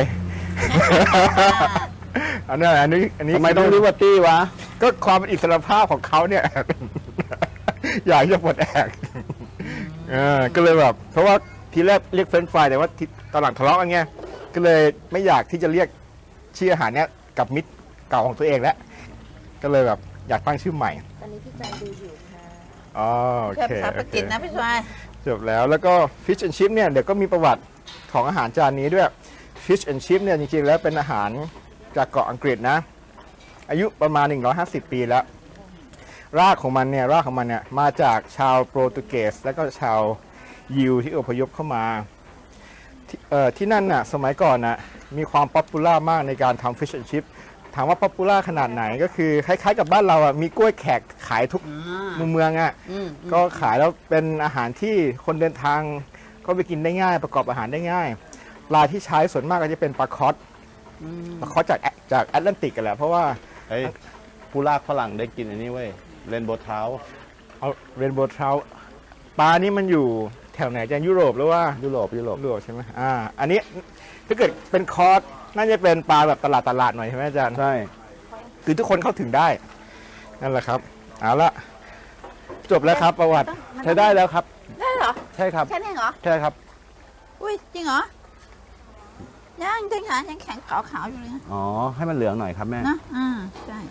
อันนั้นอันนี้อันนี้ทำไมต้องลิเบอร์ตี้วะก็ความเป็นอิสรภาพของเขาเนี่ย อยากจะปลดแอกเออก็เลยแบบเพราะว่าทีแรกเรียกเฟรนช์ฟรายแต่ว่าทีตอนหลังทะเลาะกันไงก็เลยไม่อยากที่จะเรียกชื่ออาหารเนี้ยกับมิตรเก่าของตัวเองแล้วก็เลยแบบอยากตั้งชื่อใหม่ตอนนี้พี่จันดูอยู่ค่ะอ๋อโอแค่เคภาษาโออังเคกฤษนะพี่ชายจบแล้วแล้วก็ Fish and Chip เนี่ยเดี๋ยวก็มีประวัติของอาหารจานนี้ด้วย Fish and Chip เนี่ยจริงๆแล้วเป็นอาหารจากเกาะอังกฤษนะ อายุประมาณหนึ่งร้อยห้าสิบปีแล้ว รากของมันเนี่ยรากของมันเนี่ยมาจากชาวโปรตุเกส แล้วก็ชาวยิวที่อพยพเข้ามาที่เอ่อที่นั่นน่ะสมัยก่อนน่ะมีความป๊อปปูล่ามากในการทำ Fish and Chip ถามว่าป๊อปปูล่าขนาดไหนก็คือคล้ายๆกับบ้านเราอ่ะมีกล้วยแขกขายทุกอ่ามุมเมืองอ่ะอืมก็ขายแล้วเป็นอาหารที่คนเดินทางก็ไปกินได้ง่าย ประกอบอาหารได้ง่าย ปลาที่ใช้ส่วนมากก็จะเป็นปลาคอสอืมปลาคอสจากแอจากแอตแลนติกกันแหละเพราะว่าเฮ้ยผู้ลากฝรั่งได้กินอันนี้เว้ยเรนโบว์เท้าเอาเรนโบว์ทราปลานี่มันอยู่แถวไหนจะยุโรปหรือว่ายุโรปยุโรปยุโรปใช่ไหมอ่าอันนี้ถ้าเกิดเป็นคอสน่าจะเป็นปลาแบบตลาดตลาดหน่อยใช่ไหมอาจารย์ใช่คือทุกคนเข้าถึงได้นั่นแหละครับเอาละจบแล้วครับประวัติใช้ได้แล้วครับได้เหรอใช่ครับแค่นี้เหรอใช่ครับอุ้ยจริงเหรอ ยังจริงเหรอยังแข็งขาวๆอยู่เลยนะอ๋อให้มันเหลืองหน่อยครับแม่นะอ่าใช่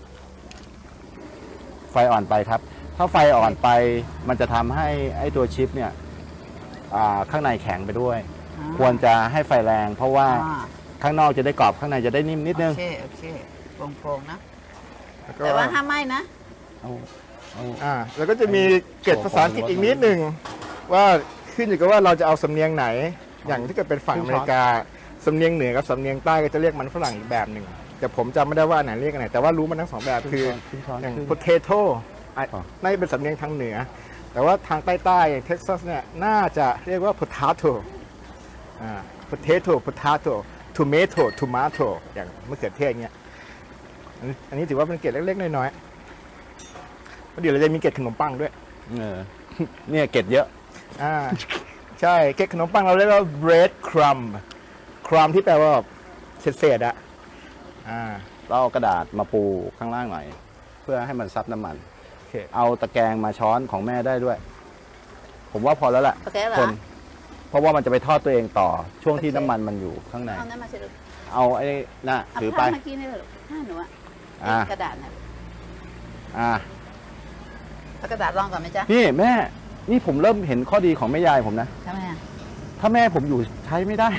ไฟอ่อนไปครับ ถ้าไฟอ่อนไปมันจะทำให้ไอ้ตัวชิปเนี่ยอ่าข้างในแข็งไปด้วยอ่าควรจะให้ไฟแรง เพราะว่าอ่าข้างนอกจะได้กรอบข้างในจะได้นิ่มนิดนึงโอเคโอเคโปร่งๆนะแล้วก็แต่ว่าห้ามไหม้นะเอาเอาอ่าแล้วก็จะมีเกร็ดภาษาอังกฤษอีกนิดหนึ่งว่าขึ้นอยู่กับว่าเราจะเอาสำเนียงไหน อย่างที่เกิดเป็นฝั่งอเมริกาสำเนียงเหนือกับสำเนียงใต้ก็จะเรียกมันฝรั่งอีกแบบหนึ่งแต่ผมจำไม่ได้ว่าอันไหนเรียกอันไหนแต่ว่ารู้มันทั้งสองแบบคือขึ้นช้อนอย่างขึ้น potato อ่ะอ๋อน่าจะเป็นสำเนียงทางเหนือ แต่ว่าทางใต้ๆอย่างเท็กซัสเนี่ยน่าจะเรียกว่า potato อ่า potato potato tomato tomato อย่างมะเขือเทศเงี้ยอันนี้อันนี้ถือว่าเป็นเกร็ดเล็กๆน้อยๆแล้วเดี๋ยวเราจะมีเกร็ดขนมปังด้วยเออเนี่ยเกล็ดเยอะอ่าใช่เกล็ดขนมปังเราเรียกว่า bread crumb crumb ที่แปลว่าแบบเศษๆอะอ่าเราเอากระดาษมาปูข้างล่างหน่อย เพื่อให้มันซับน้ำมันโอเคเอาตะแกรงมาช้อนของแม่ได้ด้วย ผมว่าพอแล้วแหละโอเคเหรอคนเพราะว่ามันจะไปทอดตัวเองต่อช่วงที่โอเคน้ำมันมันอยู่ข้างในเอานั้นมาสิลูกเอาไอ้น่ะเอาถือไปผ้าเมื่อกี้นี่เลยลูกผ้าหนูอะอ่ากระดาษนะอ่าเอากระดาษรองก่อนไหมจ๊ะนี่แม่นี่ผมเริ่มเห็นข้อดีของแม่ยายผมนะทำไมอ่ะถ้าแม่ผมอยู่ใช้ไม่ได้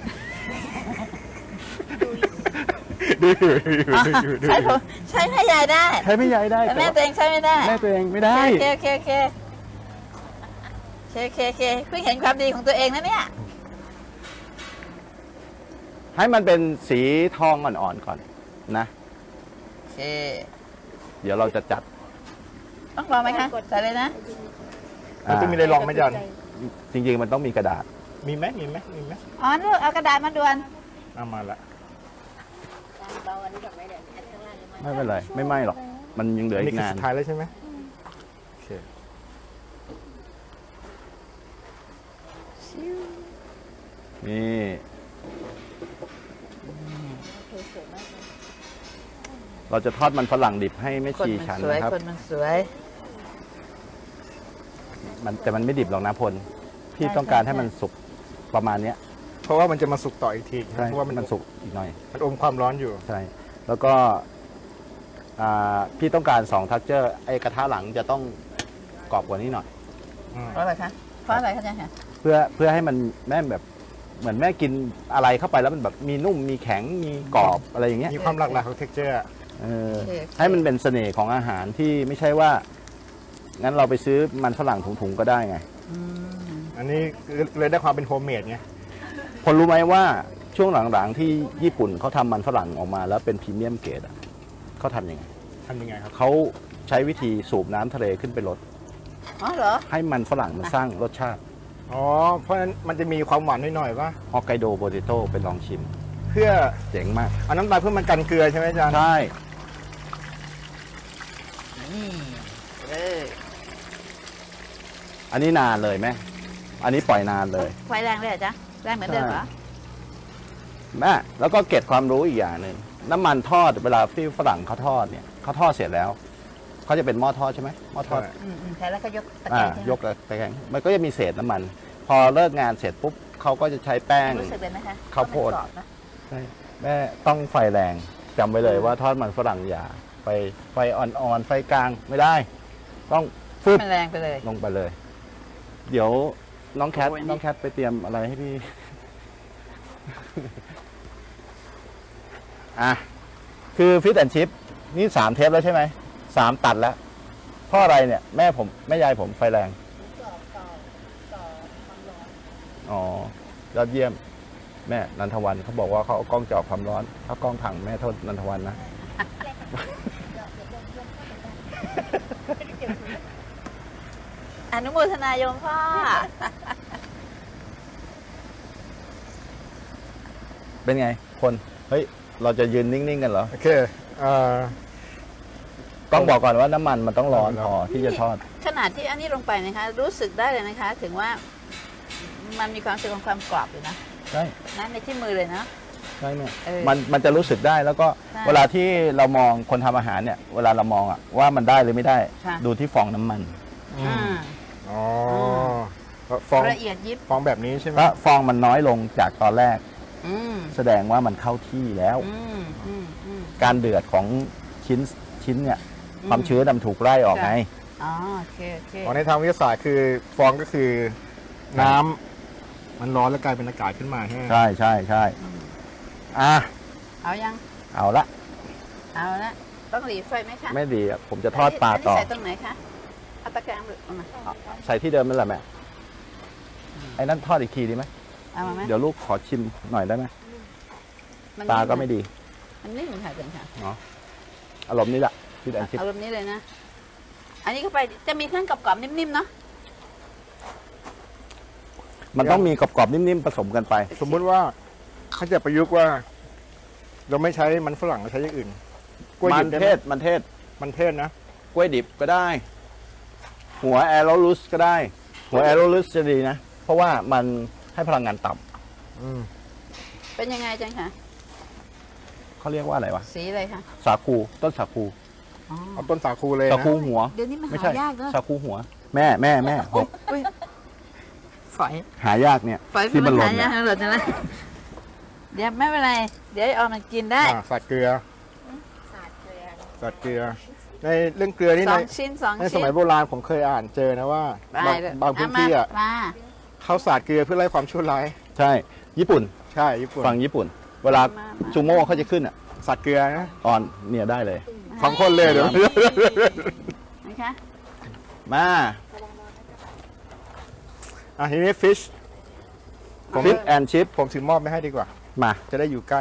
ดูอยู่ดูอยู่ดูอยู่ดูใช้อผยู่มใช้แม่ยายได้ใช้ไม่ยายได้แต่แต่แม่ว่าตัวเองใช้ไม่ได้แม่ตัวเองไม่ได้โอเคโอเคโอเคโอเคโอเคโอเคเพิ่งเห็นความดีของตัวเองนะเนี่ยให้มันเป็นสีทองอ่อนๆก่อนนะโอเคเดี๋ยวเราจะจัดต้องรอไหมคะใส่เลยนะมันจะมีอะไรลองไหมจันจริงๆมันต้องมีกระดาษมีไหมมีไหมมีไหมอ๋อลูกเอากระดาษมาด่วนเอามาละไม่เป็นไรไม่ไหม้หรอก มันยังเหลืออันอีนี้กคือนานสุดท้ายแล้วใช่ไหมโอเคนี่ เราจะทอดมันฝรั่งดิบให้แม่คนชีมันฉันสวยนะครับคนมันสวยมันแต่มันไม่ดิบหรอกนะพลพี่ใช่ต้องการใช่ให้มันสุกประมาณเนี้ยเพราะว่ามันจะมาสุกต่ออีกทีใช่เพราะว่ามันมันสุกอีกหน่อยมันอมความร้อนอยู่ใช่ แล้วก็อ่าพี่ต้องการสองทักเจอร์ไอ้กระทะหลังจะต้องกรอบกว่านี้หน่อยอืมเพราะอะไรคะเพราะอะไรคะเนี่ยค่ะเพื่อเพื่อให้มันแม่แบบเหมือนแม่กินอะไรเข้าไปแล้วมันแบบมีนุ่มมีแข็งมีกรอบอะไรอย่างเงี้ยมีความหลากหลายของ texture อะเออให้มันเป็นเสน่ห์ของอาหารที่ไม่ใช่ว่า งั้นเราไปซื้อมันฝรั่งถุงๆก็ได้ไงอืมอันนี้เลยได้ความเป็นโฮมเมดไงพลรู้ไหมว่าช่วงหลังๆที่ญี่ปุ่นเขาทำมันฝรั่งออกมาแล้วเป็นพรีเมียมเกรดอะเขาทำยังไงทำยังไงครับเขาใช้วิธีสูบน้ำทะเลขึ้นไปลดอ๋อเหรอให้มันฝรั่งมันสร้างรสชาติอ๋อ เพราะฉะนั้นมันจะมีความหวานหน่อยๆป่ะฮอกไกโดโปเตโต้ไปลองชิมเพื่อเจ๋งมากเอาน้ำตาลเพื่อมันกันเกลือใช่ไหมอาจารย์ใช่นี่เอออันนี้นานเลยไหมอันนี้ปล่อยนานเลยไฟแรงเลยเหรอจ๊ะแรงเหมือนเดิมเหรอแม่แล้วก็เก็บความรู้อีกอย่างหนึ่งน้ำมันทอดเวลาที่ฝรั่งเขาทอดเนี่ยเขาทอดเสร็จแล้วเขาจะเป็นหม้อทอดใช่ไหมหม้อทอดอืมอืมใช่แล้วก็ยกตะแกอ่ารงใช่ไหมยกตะแกรงมันก็จะมีเศษน้ำมัน พอเลิกงานเสร็จปุ๊บเขาก็จะใช้แป้งรู้สึกเลยไหมคะข้าวโพดมันกรอบนะใช่แม่ต้องไฟแรงจำไว้เลยว่าทอดมันฝรั่งอย่าไฟไฟอ่อนๆไฟกลางไม่ได้ ต้องฟึบมันแรงไปเลยลงไปเลย เดี๋ยวน้องแคทโอ้ยนี่น้องแคทไปเตรียมอะไรให้พี่ อ่ะคือฟิตแอนชิพนี่สามเทปแล้วใช่ไหมสามตัดแล้วเพราะอะไรเนี่ย แม่ผมแม่ยายผมไฟแรงอ๋อยอดเยี่ยม แม่นันทวันเขาบอกว่าเขาเอากล้องเจาะความร้อนถ้ากล้องถังแม่โทษนันทวันนะอนุโมทนายมพ่อเป็นไง คนเฮ้ยเราจะยืนนิ่งๆกันเหรอโอเคเอ่อต้องบอกก่อนว่าน้ำมันมันต้องร้อนพอที่จะทอดขนาดที่อันนี้ลงไปนะคะ รู้สึกได้เลยนะคะ ถึงว่ามันมีความรู้สึกของความกรอบอยู่นะใช่นะในที่มือเลยนะใช่เนี่ยเออมันมันจะรู้สึกได้แล้วก็ใช่เวลาที่เรามองคนทำอาหารเนี่ย เวลาเรามองอะว่ามันได้หรือไม่ได้ค่ะดูที่ฟองน้ำมันอือ่ามอ๋อฟองละเอียดยิบฟองแบบนี้ใช่ไหมถ้าฟองมันน้อยลงจากตอนแรกอืมแสดงว่ามันเข้าที่แล้วอืมอืมอืมการเดือดของชิ้นชิ้นเนี่ยอืมความชื้นมันถูกไล่ออกค่ะไงอ๋อโอเคโอเคอ๋อในทางวิทยาศาสตร์คือฟองก็คือน้ำมันร้อนแล้วกลายเป็นอากาศขึ้นมาใช่ไหมใช่ใช่ใช่อ่ะเอายังเอาละเอาละต้องหลีไฟไหมคะไม่ดีอะผมจะทอดปลาต่อนนี้ใส่ตรงไหนคะเอาตะแกรงหรือเอามาใส่ที่เดิมนั่นแหละแม่ไอ้นั่นทอดอีกทีดีไหมเอามาไหมเดี๋ยวลูกขอชิมหน่อยได้ไหมมันตานิ่ก็ไม่ดีมันนิ่มค่ะเจนค่ะเนาะอารมณ์นี้แหละพี่แดนชิปเอาแบบนี้เลยนะ อันนี้เข้าไปจะมีเครื่องกรอบๆนิ่มๆเนาะมันต้องมีกรอบๆนิ่มๆผสมกันไปสมมุติว่าเขาจะประยุกต์ว่า เราไม่ใช้มันฝรั่งเราใช้อย่างอื่นกล้วยมัดินบได้เทไหมศมันเทศมันเทศนะกล้วยดิบก็ได้ หัวแอโรลุสก็ได้ หัวแอโรลุสจะดีนะ เพราะว่ามันให้พลังงานต่ำอืมเป็นยังไงจังคะเขาเรียกว่าอะไรวะสีอะไรคะสาคูต้นสาคูอ๋อเอาต้นสาคูเลยสานะคูหัวเดี๋ยวนี้มันไม่หาใช่ยากเนอะสาคูหัว แม่แม่แม่หกอุ๊ยฝอยหายากเนี่ยฝอยที่มัมัน นหล่หาน ยาเนี่ยกหล่นนะเดี๋ยวไม่เป็นไร เดี๋ยวเอามันกินได้อ่าสัตว์เกลือสัตว์เกลือ จในเรื่องเกลือนี่สในองชิ้นสองในสชิ้นมัยโบราณผมเคยอ่านเจอนะว่าไปบางเลยบางพื้นที่อ่ะมาเขาสาดเกลือเพื่อไล่ความชั่วร้ายใช่ ญี่ปุ่นใช่ญี่ปุ่นฝั่งญี่ปุ่น เวลาซูโม่เขาจะขึ้นอ่ะสาดเกลือนะตอนเนี่ยได้เลยสองคนเลยเดี๋ยวนะคะมาอ่ะทีนี้ฟิชผมฟิชแอนชิพผมถือมอบไม่ให้ดีกว่ามาจะได้อยู่ใกล้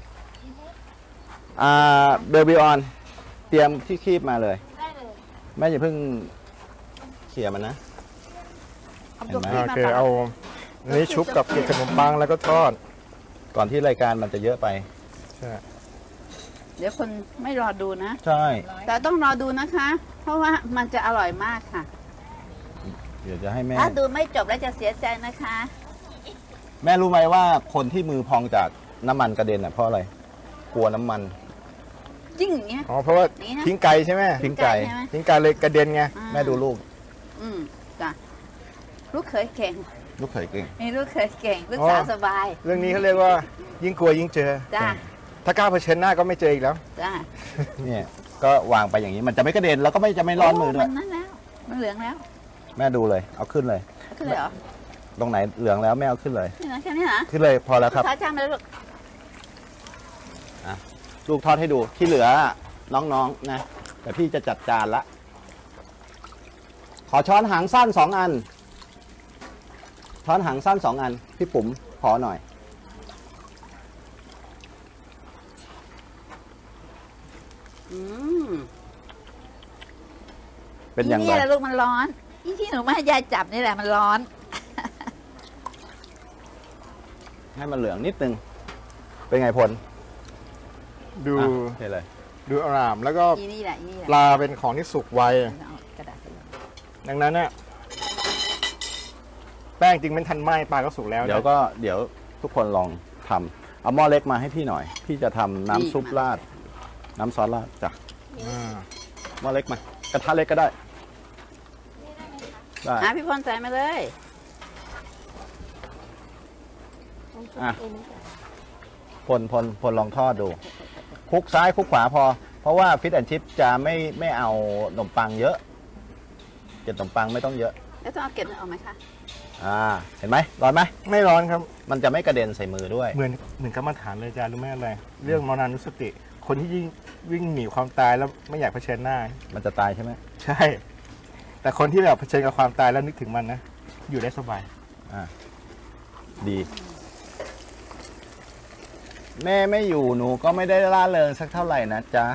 อ่าเบลบิออนเตรียมที่คีบมาเลยได้เลยแม่อย่าเพิ่งเขี่ยมันนะเอาตัวเห็นไหมพี่โอมาเคปะเอาอันนี้ชุบกับขนมปังแล้วก็ทอดก่อนที่รายการมันจะเยอะไปใช่เดี๋ยวคนไม่รอดูนะใช่แต่ต้องรอดูนะคะ เพราะว่ามันจะอร่อยมากค่ะเดี๋ยวจะให้แม่ถ้าดูไม่จบแล้วจะเสียใจนะคะแม่รู้ไหมว่าคนที่มือพองจากน้ำมันกระเด็นอ่ะเพราะอะไร กลัวน้ำมันจริงอย่างเงี้ยอ๋อเพราะว่านี่นะทิ้งไก่ใช่ไหมทิ้งไก่ใช่ไหมทิ้งไก่เลยกระเด็นไงอ่าแม่ดูลูกอืมจ้ะลูกเขยเก่งลูกเขยเก่งมีลูกเขยเก่งลูกสาวสบายเรื่องนี้เขาเรียกว่ายิ่งกลัวยิ่งเจอจ้าถ้ากล้าเผชิญหน้าก็ไม่เจออีกแล้วจ้าเนี่ยก็วางไปอย่างนี้มันจะไม่กระเด็นแล้วก็ไม่จะไม่ร้อนมือด้วยมันนั่นแล้วมันเหลืองแล้วแม่ดูเลย เอาขึ้นเลยเอาขึ้นเลยเหรอตรงไหนเหลืองแล้วแม่เอาขึ้นเลยนี่นะแค่นี้นะขึ้นเลยพอแล้วครับลูกค้าจ้างมาแล้วลูกลูกทอดให้ดูที่เหลือน้องๆนะแต่พี่จะจัดจานละ ขอช้อนหางสั้นสองอัน ช้อนหางสั้นสองอัน พี่ปุ๋มขอหน่อยอืมเป็นอย่างไรนี่แหละลูกมันร้อนอีที่หนูมาให้ยายจับนี่แหละมันร้อนให้มันเหลืองนิดนึง เป็นไงพลดูอ่ะเทเลยดูอารามแล้วก็อีนี่แหละอีนี่แหละปลาเป็นของที่สุกไวเอากระดาษไปเลยดังนั้นเนี่ยแป้งจริงมันทันไหมปลาก็สุกแล้วเดี๋ยวก็เดี๋ยวทุกคนลองทำเอาหม้อเล็กมาให้พี่หน่อย พี่จะทำน้ำซุปราด น้ำซอสราดจ้ะอ่าหม้อเล็กมา กระทะเล็กก็ได้นี่ได้ไหมคะได้อ่ะพี่พลใส่มาเลยต้องชุบอ่ะเองนี่ก่อนพลพลพลลองทอดดูคลุกซ้ายคลุกขวาพอ เพราะว่าฟิตแอนชิพจะไม่ไม่เอาขนมปังเยอะเก็บขนมปังไม่ต้องเยอะแล้วต้องเอาเก็บออกไหมคะอ่าเห็นไหมร้อนไหมไม่ร้อนครับมันจะไม่กระเด็นใส่มือด้วยเหมือนเหมือนกรรมฐานเลยอาจารย์รู้ไหมอะไร เรื่องมรณานุสติ คนที่ยิ่งวิ่งหนีความตายแล้วไม่อยากเผชิญหน้ามันจะตายใช่ไหมใช่ แต่คนที่แบบเผชิญกับความตายแล้วนึกถึงมันนะ อยู่ได้สบายอ่าดี แม่ไม่อยู่หนูก็ไม่ได้ล่าเริงสักเท่าไหร่นะจ๊ะ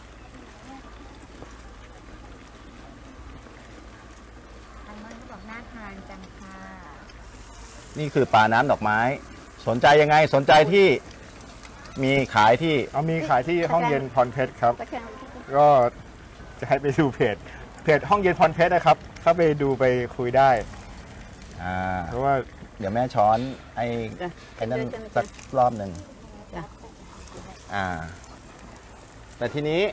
อันนั้นก็บอกน่าทานจังค่ะนี่คือปลาน้ำดอกไม้ สนใจยังไงสนใจที่มีขายที่เอามีขายที่ห้องเย็นพรเพชรครับตะแคงก็จะให้ไปดูเพจ เพจห้องเย็นพรเพชรนะครับ เข้าไปดูไปคุยได้อ่าเพราะว่าเดี๋ยวแม่ช้อนไอ้จ้ะไอ้นั่นจ้ะจ้ะสักรอบหนึ่งจ้ะอ่า แต่ทีนี้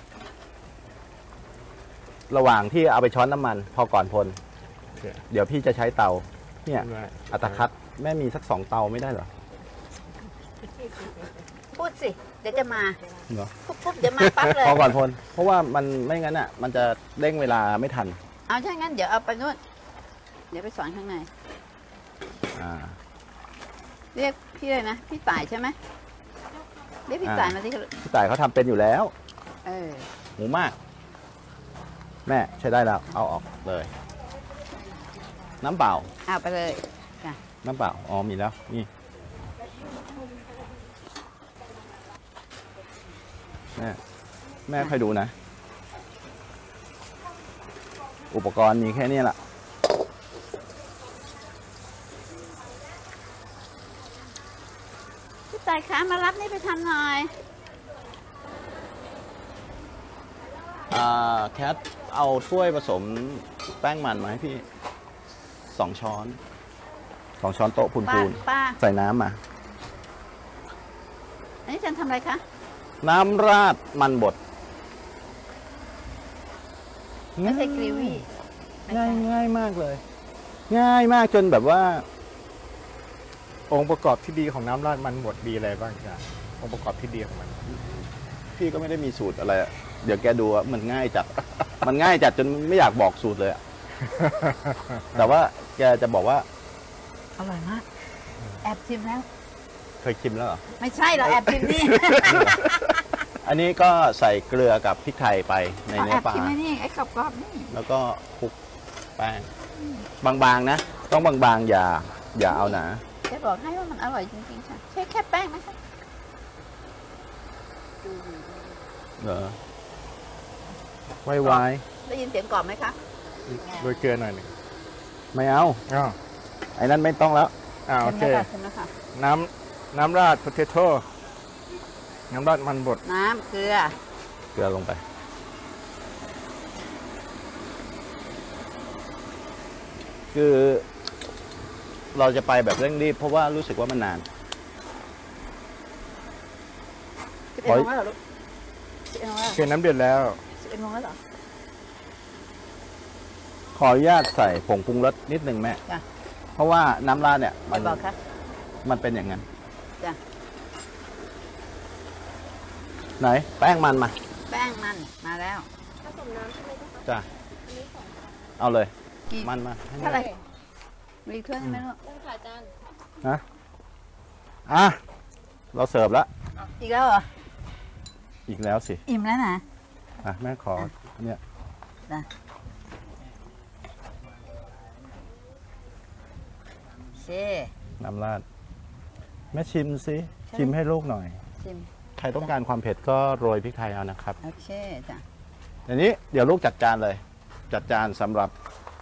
ระหว่างที่เอาไปช้อนน้ำมัน พอก่อนพลโอเคเดี๋ยวพี่จะใช้เตา เนี่ยได้อัตคัดแม่มีสักสองเตาไม่ได้เหรอพูดสิ เดี๋ยวจะมาเหรอปุ๊บปุ๊บเดี๋ยวมาปั๊บเลยพอก่อนพล เพราะว่ามันไม่งั้นอ่ะ มันจะเร่งเวลาไม่ทันเอาถ้างั้นเดี๋ยวเอาไปนู่น เดี๋ยวไปสอนข้างในอ่าเรียกพี่เลยนะ พี่ต่ายใช่ไหมเรียกพี่ต่ายมาที่พี่ต่ายเขาทำเป็นอยู่แล้วเออหมูมาก แม่ใช้ได้แล้ว เอาออกเลย น้ำเปล่าเอาไปเลยน้ำเปล่า อ๋อ มีแล้ว นี่ แม่ แม่คอยดูนะ อุปกรณ์มีแค่นี้แหละพี่ต่ายคะมารับนี่ไปทำหน่อยอ่า แคท เอาถ้วยผสมแป้งมันมาให้พี่ สองช้อน สองช้อนโต๊ะพูป้าน ป้าๆ ใส่น้ำมาอันนี้ฉันทำอะไรคะน้ำราดมันบดไม่ใช่กรีวี่ง่ายง่ายมากเลย ง่ายมากจนแบบว่าองค์ประกอบที่ดีของน้ำราดมันบดดีอะไรบ้างจ๊ะองค์ประกอบที่ดีของมันพี่ก็ไม่ได้มีสูตรอะไรอะเดี๋ยวแกดูว่ามันง่ายจัด มันง่ายจัดจนไม่อยากบอกสูตรเลยอะ แต่ว่าแกจะบอกว่าอร่อยมาก แอบชิมแล้วเคยชิมแล้วเหรอไม่ใช่เราแอบชิมนี่อันนี้ก็ใส่เกลือกับพริกไทยไปในเราเนื้แออบ ปลาชิมนี่ไอ้กรอบๆนี่แล้วก็คลุกแป้งบางๆนะ ต้องบางๆอย่าอย่าเอาหนาจะบอกให้ว่ามันอร่อยจริงๆค่ะใช่แค่แป้งไหมคะเหรอไว้ไว้ได้ยินเสียงกรอบไหมคะโรยเกลือหน่อยหนึ่งไม่เอาอ้าวไอ้นั้นไม่ต้องแล้วอ่าโอเคชิมแล้วค่ะน้ำน้ำราด potato น้ำราดมันบดน้ำเกลือเกลือลงไป คือ เราจะไปแบบเร่งรีบเพราะว่ารู้สึกว่ามันนานสิบเอ็ดโมงแล้วเหรอลูกสิบเอ็ดโมงแล้วโอเคน้ำเดือดแล้วสิบเอ็ดโมงแล้วเหรอขออนุญาตใส่ผงปรุงรสนิดหนึ่งแม่จ้ะเพราะว่าน้ำราดเนี่ยไม่มันบอกค่ะมันเป็นอย่างนั้นจ้ะไหน แป้งมันมาแป้งมันมาแล้วผสมน้ำใช่ไหมเจ้าคะจ้ะอันนี้สองค่ะเอาเลยกี่มันมาให้เท่าไหร่แม่มีอีกถ้วยหนึงไหมลูกเรื่องค่ะอาจารย์นะอ่ะ เราเสิร์ฟแล้วอีกแล้วเหรออีกแล้วสิอิ่มแล้วนะอ่ะ แม่ขอเนี่ยจ้ะเช่น้ำราด แม่ชิมสิใช่ชิมให้ลูกหน่อยชิมใครต้องการความเผ็ดก็โรยพริกไทยเอานะครับโอเคจ้ะเดี๋ยวนี้เดี๋ยวลูกจัดจานเลย จัดจานสำหรับ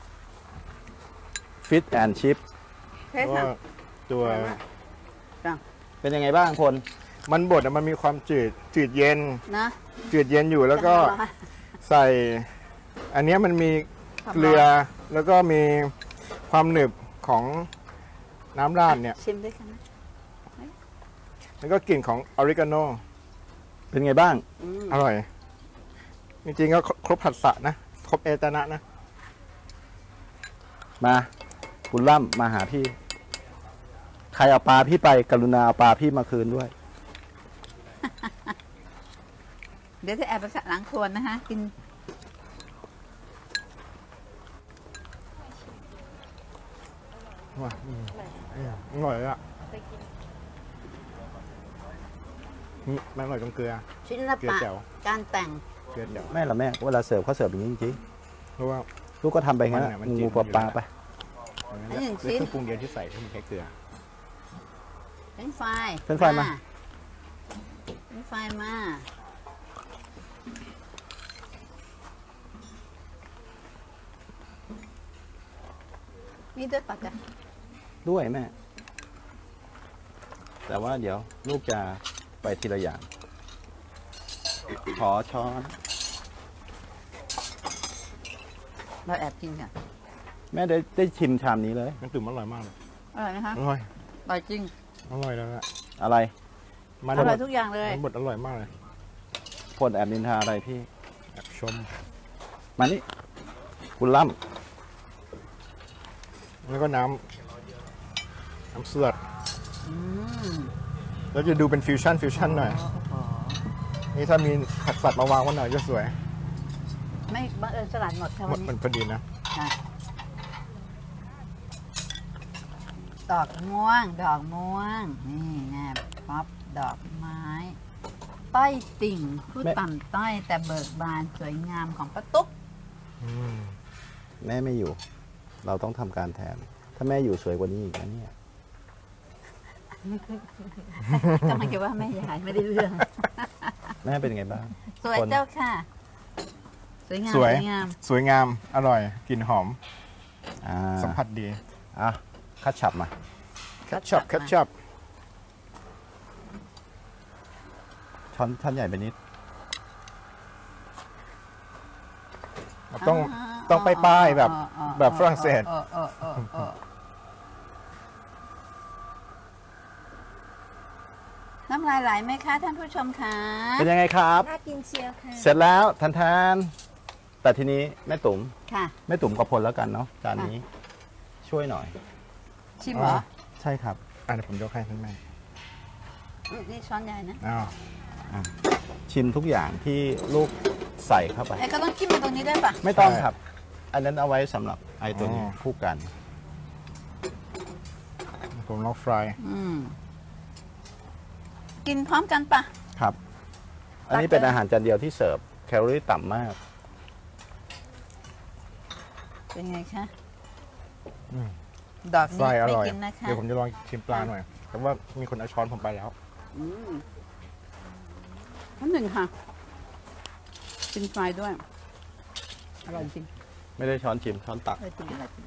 Fish and Chip เท่เพราะค่ะว่าตัวเป็นยังไงบ้างพลมันบดอะมันมีความจืดจืดเย็นนะจืดเย็นอยู่แล้วก็ใส่ อันเนี้ยมันมีเกลือแล้วก็มีความหนึบของน้ำราดเนี่ยชิมด้วยกันนะแล้วก็กลิ่นของออริกาโนเป็นไงบ้างอืมอร่อย จริงๆก็ครบผัสสะนะ ครบเอตนะนะมาคุณล่ำมาหาพี่ ใครเอาปลาพี่ไปกรุณาเอาปลาพี่มาคืนด้วยเดี๋ยวจะแอบไปหลังครัวนะฮะกินว้าอืมอืมอร่อยเลยอ่ะไปกินอืมมันอร่อยตรงเกลือชิ้นละเกลือปะแจ่วการแต่งเกลือเดียวแม่ละแม่เวลาเสิร์ฟเขาเสิร์ฟอย่างนี้จริงเพราะว่าๆลูกก็ทำไปงั้นมันเนี่ยมันงูจืดปลาปลาไปอันนั้นแหละแล้วเครื่องปรุงเดียวที่ใส่ที่มีแค่เกลือเป็นไฟรายเป็นไฟรายมาเป็นไฟรายมามีด้วยปะจ๊ะด้วยแม่ แต่ว่าเดี๋ยวลูกจะไปทีละอย่าง ขอช้อนเราแอบกินค่ะแม่ได้ได้ชิมชามนี้เลยมันตุ่มอร่อยมากเลยอร่อยไหมคะอร่อยอร่อยจริงอร่อยแล้วอะอะไรมันอร่อยทุกอย่างเลยมันบดอร่อยมากเลยพลแอบนินทาอะไรพี่แอบชมมานี่คุณล่แล้วก็น้ำน้ำเสือดอืมแล้วจะดูเป็นฟิวชั่นฟิวชั่นหน่อยโอ้โหนี่ถ้ามีผักสัตว์มาวางไว้หน่อยจะสวยไม่บังเอิญสลัดหมดค่ะหมวัดนนี้มันพอดีนะค่ะดอกม่วง ดอกม่วง นี่ไงป๊อปดอกไม้ ต้อยติ่ง ผู้ต่ำต้อยแต่เบิกบานสวยงามของป้าตุ๊กำแม่ไม่อยู่ เราต้องทำการแทน ถ้าแม่อยู่สวยกว่านี้อีกนะเนี่ยกำลังจะว่าแม่ยายไม่ได้เรื่องแม่เป็นไงบ้างสวยคนเจ้าค่ะ สวยงามสวยงามสวยงาม อร่อย กลิ่นหอมอ่าสัมผัสดีอ่ะคัดฉับมาแคชชับแคชชับช้อนท่านใหญ่ไปนิดต้องต้องไปป้ายแบบแบบฝรั่งเศสออออออเออน้ำลายไหลไหมคะท่านผู้ชมคะเป็นยังไงครับน่ากินเชียวค่ะเสร็จแล้วทันทานๆแต่ทีนี้แม่ตุ๋มค่ะแม่ตุ๋มกับพลแล้วกันเนาะจานนี้ ช่วยหน่อยชิมเหรอใช่ครับอ่ะเดี๋ยวผมยกให้ท่านแม่นี่นี่ช้อนใหญ่นะอ้าวอ่ะชิมทุกอย่างที่ลูกใส่เข้าไปไอ้ก็ต้องจิ้มมาตรงนี้ได้ปะไม่ต้องครับ อันนั้นเอาไว้สำหรับไอ้ตัวนี้คู่กันผมลองฟรายอืมกินพร้อมกันปะครับ อันนี้เป็นอาหารจานเดียวที่เสิร์ฟแคลอรี่ต่ำมากเป็นไงคะดอกฟนี้รายอไม่ร่อยกินนะคะเดี๋ยวผมจะลองชิมปลาหน่อย แต่ว่ามีคนเอาช้อนผมไปแล้วอืมน้ำหนึ่งค่ะกินฟรายด้วยอร่อยจริงไม่ได้ช้อนชิมช้อนตักอร่อยจริงอร่อยจริง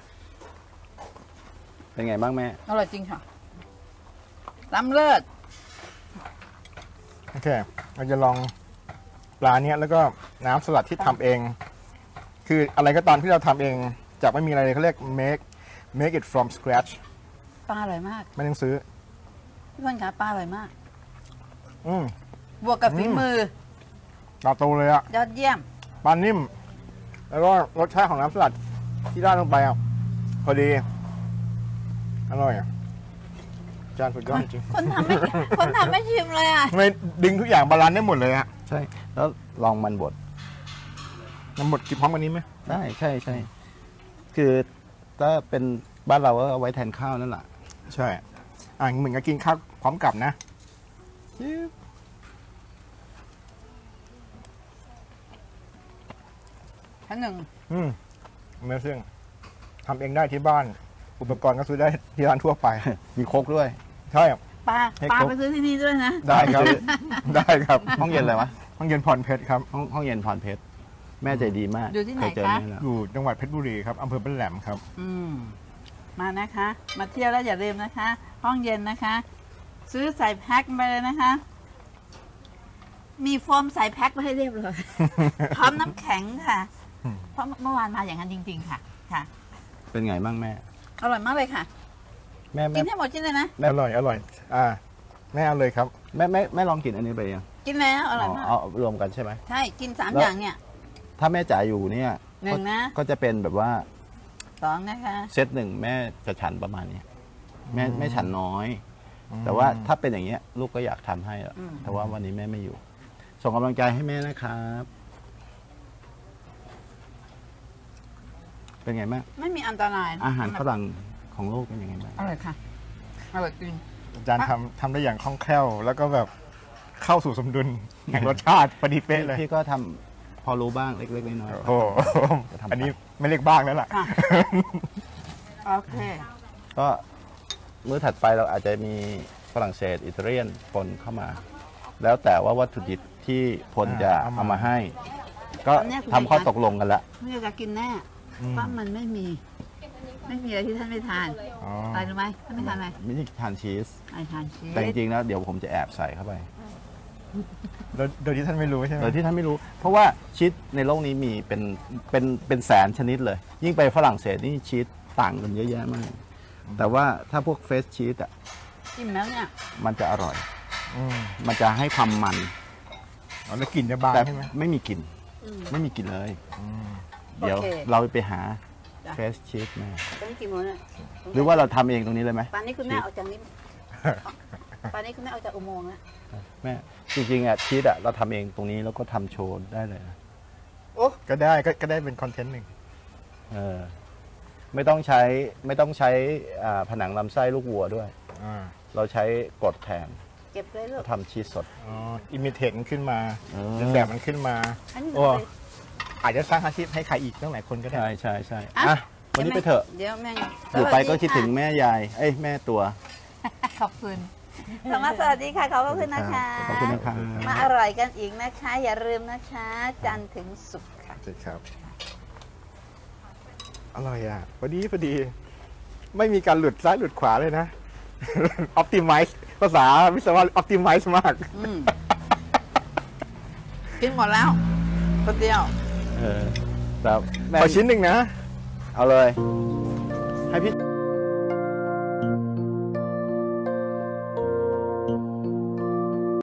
เป็นไงบ้างแม่อร่อยจริงค่ะล้ำเลิศโอเค เราจะลองปลาเนี้ยแล้วก็น้ำสลัดที่ทำเอง คืออะไรก็ตามที่เราทำเองจากไม่มีอะไรเลยเขาเรียก make make it from scratch ปลาอร่อยมากไม่ต้องซื้อพี่พันขาปลาอร่อยมากอืมบวกกับฝีอืมมือปลาโตเลยอะยอดเยี่ยมปลานิ่ม แล้วก็รสชาติของน้ำสลัดที่ราดลงไปอ่ะพอดี อร่อยอ่ะจานสุดยอดจริงคนทำไม่ คนทำไม่ชิมเลยอ่ะไม่ดึงทุกอย่างบาลานซ์ได้หมดเลยฮะใช่ แล้วลองมันบดน้ำหมดกินพร้อมกันนี้ไหมได้ใช่ใช่คือถ้าเป็นบ้านเราก็เอาไว้แทนข้าวนั่นแหละใช่อ่าเหมือนกับกินข้าวพร้อมกับนะชั้นหนึ่งอืมเมื่อซึ่งทำเองได้ที่บ้าน อุปกรณ์ก็ซื้อได้ที่ร้านทั่วไปมีโครกด้วยใช่ปลาให้ปลาครบไปซื้อที่นี่ด้วยนะได้ครับ ได้ครับห้องเย็นอะไรวะห้องเย็นพรเพชรครับห้องห้องเย็นพรเพชร แม่ใจดีมากอยู่ที่ไหนเคยเจอคะแม่แล้วอยู่จังหวัดเพชรบุรีครับอำเภอบ้านแหลมครับอืมมานะคะ มาเที่ยวแล้วอย่าลืมนะคะ ห้องเย็นนะคะ ซื้อใส่แพ็คไปเลยนะคะ มีโฟมใส่แพ็คไว้ให้เรียบร้อย พร้อมน้ำแข็งค่ะ เพราะเมื่อวานมาอย่างนั้นจริง ๆ ค่ะ ค่ะเป็นไงบ้างแม่อร่อยมากเลยค่ะแม่แม่กินให้หมดชิ้นเลยนะอร่อย อร่อย อ่า แม่เอาเลยครับแม่แม่แม่ลองกินอันนี้ไปยังกินแล้วอร่อยมากเอาเอารวมกันใช่ไหมใช่ กินสามแล้วอย่างเนี่ยถ้าแม่จ๋าอยู่เนี่ยหนึ่งนะก็จะเป็นแบบว่าสองนะคะเซตหนึ่งแม่จะฉันประมาณนี้แม่อืมแม่ฉันน้อยอืมแต่ว่าถ้าเป็นอย่างเงี้ย ลูกก็อยากทำให้อะอืมแต่ว่าวันนี้แม่ไม่อยู่ ส่งกำลังใจให้แม่นะครับ เป็นไงบ้างไม่มีอันตรายอาหารฝรั่งของโลกเป็นยังไงบ้างอร่อยค่ะ อร่อยจริงอาจารย์ทำทำได้อย่างคล่องแคล่ว แล้วก็แบบเข้าสู่สมดุลแห่งรสชาติพอดีเป๊ะเลยพี่ก็ทำพอรู้บ้างเล็กๆน้อยโอ้โหจะทำอันนี้ไม่เรียกบ้างแล้วล่ะค่ะ โอเคๆก็มื้อถัดไปเราอาจจะมีฝรั่งเศสอิตาเลียนปนเข้ามา แล้วแต่ว่าวัตถุดิบที่พลจะอ่าเอามาเอามาให้ ก็อันเนี้ยคุณทำข้อเอกนะตกลงกันแล้วไม่อยากจะกินแน่อืมเพราะมันไม่มี ไม่มีอะไรที่ท่านไม่ทานอ๋ออะไรรู้ไหมท่านไม่ทานอะไรไม่ได้ทานชีสไม่ทานชีสแต่จริงๆแล้วเดี๋ยวผมจะแอบใส่เข้าไปโดยโดยที่ท่านไม่รู้ใช่ไหมโดยที่ท่านไม่รู้ เพราะว่าชีสในโลกนี้มีเป็นเป็นเป็นแสนชนิดเลย ยิ่งไปฝรั่งเศสนี่ชีสต่างกันเยอะแยะมาก แต่ว่าถ้าพวกเฟสชีสอ่ะจิ้มแล้วเนี่ยมันจะอร่อยอืมมันจะให้ความมันอ๋อแล้วกลิ่นจะบางแต่ใช่ไหมไม่มีกลิ่นอืมไม่มีกลิ่นเลยอืมเดี๋ยวโอเคเราไปหาจ้ะเฟสชีสมาตอนนี้กี่โมงเนี่ยหรือว่าเราทำเองตรงนี้เลยไหมป่านนี้คุณแม่ออกจากนี้ป่านนี้คุณแม่ออกจากอุโมงค์แล้วแม่จริงๆอ่ะชีสอ่ะเราทำเองตรงนี้แล้วก็ทำโชว์ได้เลยนะก็ได้ก็ก็ได้เป็นคอนเทนต์หนึ่งเออไม่ต้องใช้ไม่ต้องใช้อ่าผนังลำไส้ลูกวัวด้วยอ่าเราใช้กรดแทนเก็บเลยลูเรากทำชีสสดอ๋ออิมิเทตมันขึ้นมาเออเลียนแบบมันขึ้นมาอันนี้โอ้เอาไปอาจจะสร้างอาชีพให้ใครอีกตั้งหลายคนก็ได้ใช่ใช่ใช่อ่ะอ่ะวันนี้ไปเถอะเดี๋ยวแม่อยู่ไปก็คิดถึงสวัสแม่ยาย เอ้ยแม่ตัวค่ะขอบคุณธรรมะสวัสดีค่ะ ขอบพระคุณนะคะขอบคุณนะครับมาอร่อยกันอีกนะคะ อย่าลืมนะคะ จันทร์ถึงศุกร์ค่ะใช่ครับ อร่อยอ่ะพอดีพอดี ไม่มีการหลุดซ้ายหลุดขวาเลยนะ ออ t ติไมซ์ภาษาวิศวะออ t ติไมซ์มากอืมกินหมดแล้วคนเดียวเออแต่แม่ขอชิ้นหนึ่งนะเอาเลย ให้พี่